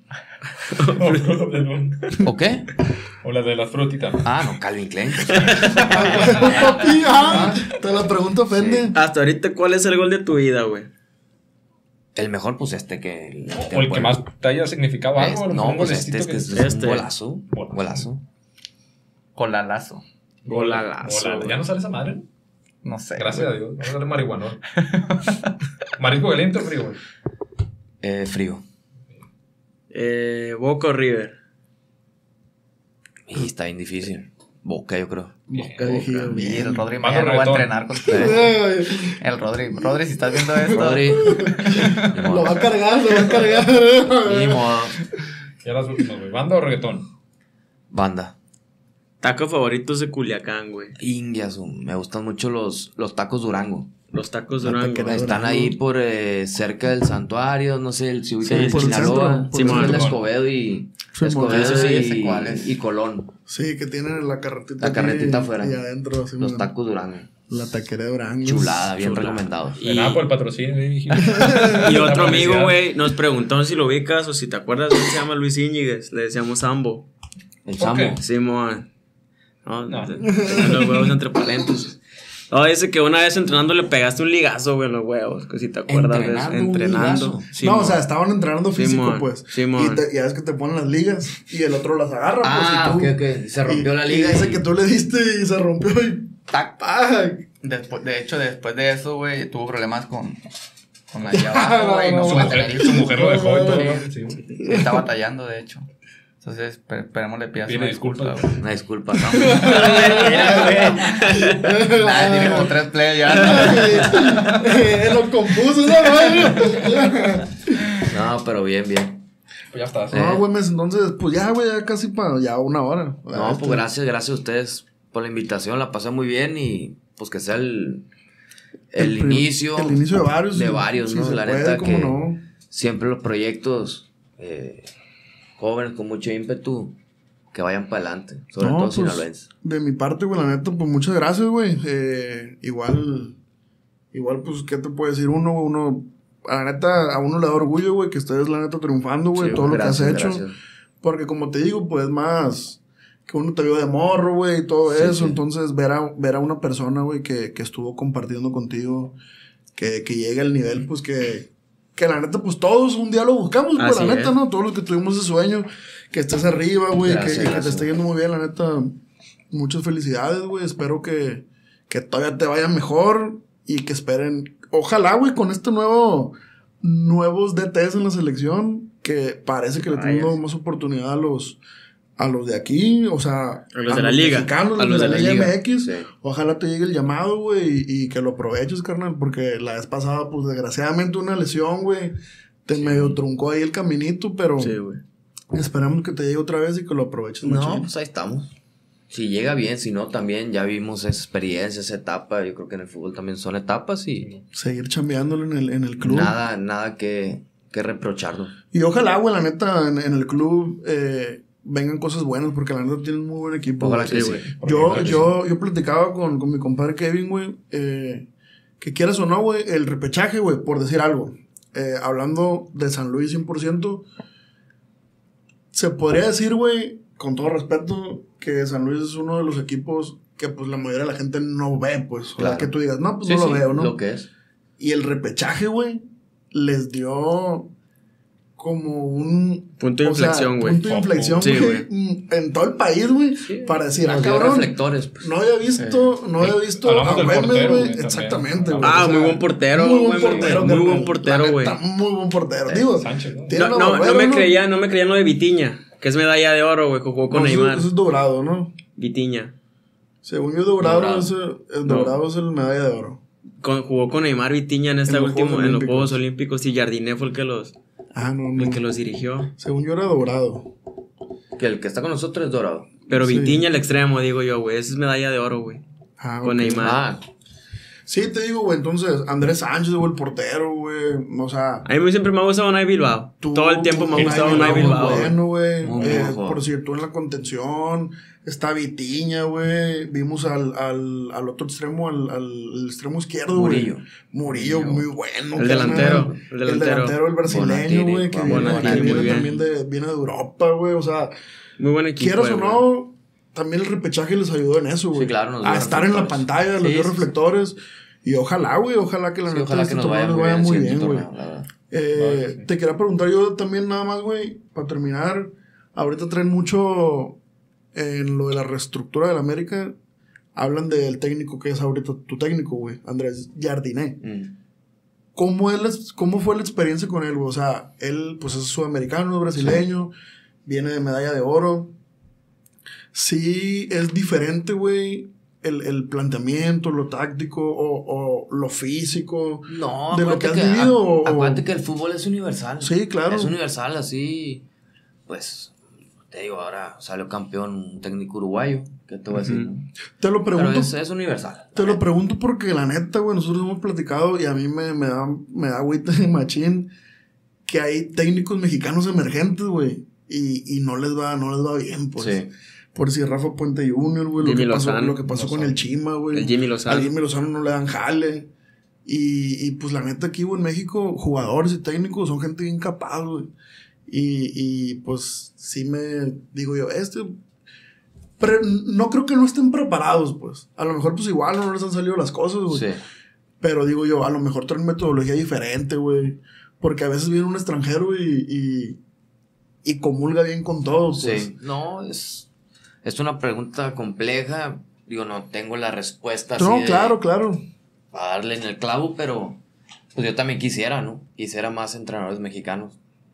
¿O qué? O la de las frutitas. Ah, no, Calvin Klein. Papi, ah, te la pregunto, ofende. Hasta ahorita, ¿cuál es el gol de tu vida, güey? El mejor, pues este que. el- O el que más te haya significado algo. Es- a lo mejor no, un pues golecito este, este, que- es Este. un golazo. Golazo. Golazo. Colalazo. Golalazo, Golala. güey. ¿Ya no sale esa madre? No sé. Gracias güey. a Dios. Vamos a darle marihuanol. ¿Marisco caliente o frío, güey? Eh, frío. Eh, Boca o River. Y está bien difícil. Boca, yo creo. Boca, viejillo. Y bien. el Rodri Mando mañana no va a reggaetón. entrenar contigo. Ay, El Rodri. Rodri, si estás viendo esto. Rodri. Ni Lo modo. va a cargar, lo va a cargar. Ni modo. Ya las últimas, güey. ¿Banda o reggaetón? Banda. Tacos favoritos de Culiacán, güey. Indias, me gustan mucho los, los tacos Durango. Los tacos La Durango. taquería. Están Durango. ahí por eh, cerca del santuario, no sé, el si ubican Sí, en por el Sinaloa. centro, por Sí, el el centro. Escobedo y Sí, Escobedo eso sí, y, sé cuál es. y Colón. Sí, que tienen la carretita. La carretita aquí afuera. Y adentro, así, Los man. tacos Durango. La taquería de Durango. Chulada, bien Chulada. recomendados. De nada por el patrocinio, eh, mijito. Y La otro amigo, publicidad. güey, nos preguntó si lo ubicas o si te acuerdas. Él se llama Luis Íñiguez. Le decíamos Sambo. El ¿Por Sambo. qué? Simón. No, No. te- te- los huevos entre paréntesis. No, dice que una vez entrenando le pegaste un ligazo, güey, en los huevos. Que si te acuerdas de eso. ¿Entrenando un Entrenando. ligazo? No, Simón. o sea, estaban entrenando físico, Simón, pues. Simón. Y te- ya ves que te ponen las ligas y el otro las agarra, Ah, pues. y ok, tú- ok. Se rompió y- la liga. Y dice y- que tú le diste y se rompió y. Tac. ¡Pac! Después, de hecho, después de eso, güey, tuvo problemas con, con la de abajo, güey. No No, Su puede mujer, tener su mujer lo dejó y todo. Sí. Sí. Está batallando, de hecho. Entonces, espe- esperemos le pidas Pide una disculpas. disculpa, güey. Una disculpa, ¿no? Nah, tiene como tres plays ya. ¿no? Eh, Lo compuso, ¿no? No, pero bien, bien. Pues ya está. No, güey, mes, entonces, pues ya, güey, ya casi para ya una hora. No, Este, pues gracias, gracias a ustedes por la invitación. La pasé muy bien y pues que sea el, el, el prim- inicio. El inicio de varios. De sí, varios, sí ¿no? se La puede, neta cómo que no. siempre los proyectos eh, jóvenes con mucho ímpetu que vayan para adelante. Sobre No, todo pues, sinaloenses. De mi parte, güey, la neta, pues muchas gracias, güey. Eh, igual, igual, pues, ¿qué te puedo decir? Uno, uno, la neta, a uno le da orgullo, güey, que estés, la neta, triunfando, güey, Sí, todo gracias, lo que has hecho. gracias. Porque, como te digo, pues, más que uno te vio de morro, güey, y todo Sí, eso. sí. Entonces, ver a, ver a una persona, güey, que, que estuvo compartiendo contigo, que, que llegue al nivel, pues que, que la neta, pues todos un día lo buscamos, pues Así la neta, es. ¿no? Todos los que tuvimos ese sueño, que estés arriba, güey, que, Gracias, y que te gracias. esté yendo muy bien, la neta. Muchas felicidades, güey. Espero que, que todavía te vaya mejor y que esperen. Ojalá, güey, con este nuevo, nuevos D Ts en la selección, que parece que le están Vaya. dando más oportunidad a los, a los de aquí, o sea, A los de la liga. mexicanos, A los de la, Liga, liga. M X. Sí. Ojalá te llegue el llamado, güey, y, y que lo aproveches, carnal, porque la vez pasada, pues desgraciadamente una lesión, güey, te medio truncó ahí el caminito, pero Sí, güey. esperamos que te llegue otra vez y que lo aproveches, No, machín. pues ahí estamos. Si llega bien, si no, también ya vimos esa experiencia, esa etapa. Yo creo que en el fútbol también son etapas y Seguir chambeándolo en el, en el club. nada, nada que, que reprocharlo. Y ojalá, güey, la neta, en, en el club eh, vengan cosas buenas, porque la neta tienen un muy buen equipo. Ojalá güey. que Sí, sí. güey. Yo, yo, yo platicaba con, con mi compadre Kevin, güey, eh, que quieras o no, güey, el repechaje, güey, por decir algo, eh, hablando de San Luis cien por ciento, se podría decir, güey, con todo respeto, que San Luis es uno de los equipos que, pues, la mayoría de la gente no ve, pues. O sea, Claro. que tú digas, no, pues Sí, no lo sí, veo, ¿no? Lo que es. Y el repechaje, güey, les dio como un... Punto de o sea, inflexión, güey. Punto de inflexión, Sí, güey. mm, En todo el país, güey. Para decir, ah, Nos dio cabrón, reflectores, pues. no había visto, no había visto Hablamos a del Güemes, portero, güey. güey, también. Exactamente, güey. Ah, O sea, muy buen portero, Muy buen güey, portero, muy carnal. buen portero, La güey. neta, muy buen portero. Digo, Sánchez, ¿no? tiene No, una no, no barbera, me creía, no me creía lo de Vitiña, que es medalla de oro, güey, que jugó con No, eso- Neymar. Eso es dorado, ¿no? Vitiña. Según yo, dorado, Dorado. Es, el, el dorado es el medalla de oro. Con- jugó con Neymar Vitiña en este En los último, Juegos en los Olímpicos. Juegos Olímpicos, y Jardiné fue el que los, Ah, no, no. el que los dirigió. Según yo era dorado. Que el que está con nosotros es dorado. Pero Sí. Vitiña el extremo, digo yo, güey, esa es medalla de oro, güey. Ah, Con ok. Neymar. Ah, Sí, te digo, güey, entonces, Andrés Sánchez, güey, el portero, güey, o sea... A mí siempre me ha gustado Unai Bilbao. tú- Todo el tiempo me ha Unai gustado Bilbao, Unai Bilbao. muy güey. bueno, güey, Muy eh, buen jugador. por cierto, en la contención, está Vitiña, güey, vimos al, al, al otro extremo, al, al extremo izquierdo, güey. Murillo. Murillo, Murillo. muy bueno. El carnal. delantero, el El delantero. delantero, el brasileño, Bonatini, güey, que Bonatini, viene, que muy viene bien. también de, viene de Europa, güey, o sea... Muy buen equipo. Quieras o güey. no, también el repechaje les ayudó en eso, güey. Sí, claro, nos dio a estar en la reflectores. pantalla, les Sí, dio sí, sí. reflectores. Y ojalá, güey, ojalá que la sí, neta ojalá este que nos torneo vaya les muy vaya bien, muy el bien, siguiente güey. torneo, la verdad. Eh, Vale, sí. Te quería preguntar yo también nada más, güey, para terminar. Ahorita traen mucho en lo de la reestructura del América. Hablan del técnico que es ahorita tu técnico, güey, Andrés Jardiné. Mm. ¿Cómo, es la- ¿Cómo fue la experiencia con él, güey? O sea, él pues es sudamericano, es brasileño, viene de medalla de oro. Sí, es diferente, güey, el, el planteamiento, lo táctico o, o lo físico. No, ¿De lo acuérdate que has que, vivido acu- o- acuérdate que el fútbol es universal. Sí, claro. Es universal, así. Pues, te digo, ahora salió campeón un técnico uruguayo. ¿Qué te voy a decir? Ujú. no? Te lo Pero pregunto. es, es universal. Te lo pregunto porque la neta, güey, nosotros hemos platicado y a mí me, me da, me da agüita de machín que hay técnicos mexicanos emergentes, güey, y, y no les va, no les va bien, pues. Sí. Por si Rafa Puente junior, güey, lo, Jimmy que pasó- Lozano. lo que pasó con el Chima, güey. El Jimmy Lozano. Al Jimmy Lozano no le dan jale. Y, y pues la neta aquí, güey, en México, jugadores y técnicos son gente bien capaz, güey. Y, y pues sí me digo yo, este... Pero no creo que no estén preparados, pues. A lo mejor, pues igual no les han salido las cosas, güey. Sí. Pero digo yo, a lo mejor traen metodología diferente, güey. Porque a veces viene un extranjero y, y, y comulga bien con todo, pues. Sí. No, es, es una pregunta compleja. Digo, no tengo la respuesta así No, de- claro, claro. para darle en el clavo, pero pues yo también quisiera, ¿no? Quisiera más entrenadores mexicanos.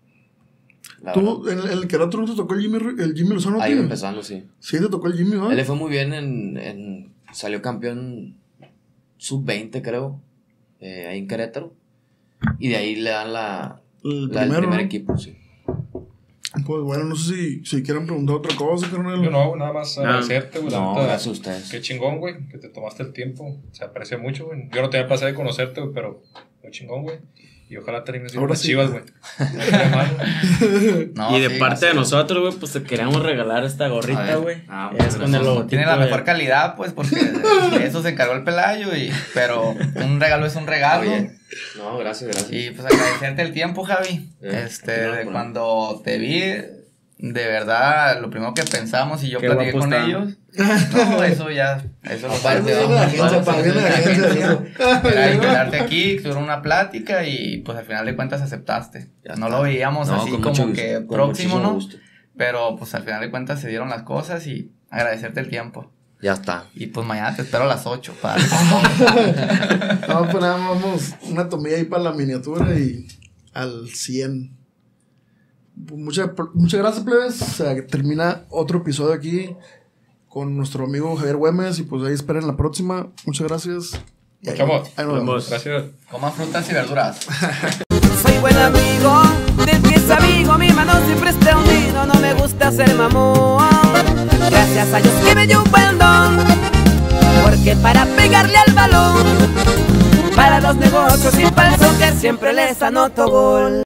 La Tú, verdad. en el, el Querétaro no te tocó el Jimmy, el Jimmy Lozano, Ahí tío. empezando, sí. Sí, te tocó el Jimmy, ¿no? Él le fue muy bien en, en salió campeón sub veinte, creo, eh, ahí en Querétaro. Y de ahí le dan la, El la del primero, primer ¿no? equipo, sí. Pues bueno, no sé si, si quieren preguntar otra cosa, carnal. Yo no, nada más agradecerte, güey. la No, neta, gracias a ustedes. Qué chingón, güey, que te tomaste el tiempo. Se aprecia mucho, güey. Yo no tenía placer de conocerte, güey, pero muy chingón, güey. Y ojalá termines siendo Ahora unas sí. chivas, güey. No, y de sí, parte de gracias. nosotros, güey, pues te queríamos regalar esta A gorrita, ver. güey. Ah, Es muchas con el gracias. logotipo. Tiene la de- mejor calidad, pues, porque de eso se encargó el Pelayo, y, pero un regalo es un regalo. Oye, no, gracias, gracias. Y pues agradecerte el tiempo, Javi. Eh, este, aquí no, de bueno. cuando te vi, de verdad, lo primero que pensamos y yo Qué platiqué guapo con está. ellos. No, eso ya, eso lo Aparte, Viene de la agencia, pa, viene de la agencia. Era quedarte aquí, tuvieron una plática y pues al final de cuentas aceptaste. Ya No está. lo veíamos No, así con como mucho que gusto, con próximo, muchísimo ¿no? gusto. Pero pues al final de cuentas se dieron las cosas y agradecerte el tiempo. Ya está. Y pues mañana te espero a las ocho para No, pues nada, vamos una tomilla ahí para la miniatura y al cien. Muchas, muchas gracias, plebes. O sea, que termina otro episodio aquí con nuestro amigo Javier Güemes. Y pues ahí esperen la próxima. Muchas gracias. Y ahí- Chavos, ahí nos vemos. gracias. Coman frutas y verduras. Soy buen amigo del que es amigo, mi mano siempre está hundido, no me gusta ser mamón. Gracias a Dios que me dio un buen don, porque para pegarle al balón, para los negocios y para el soccer siempre les anoto gol.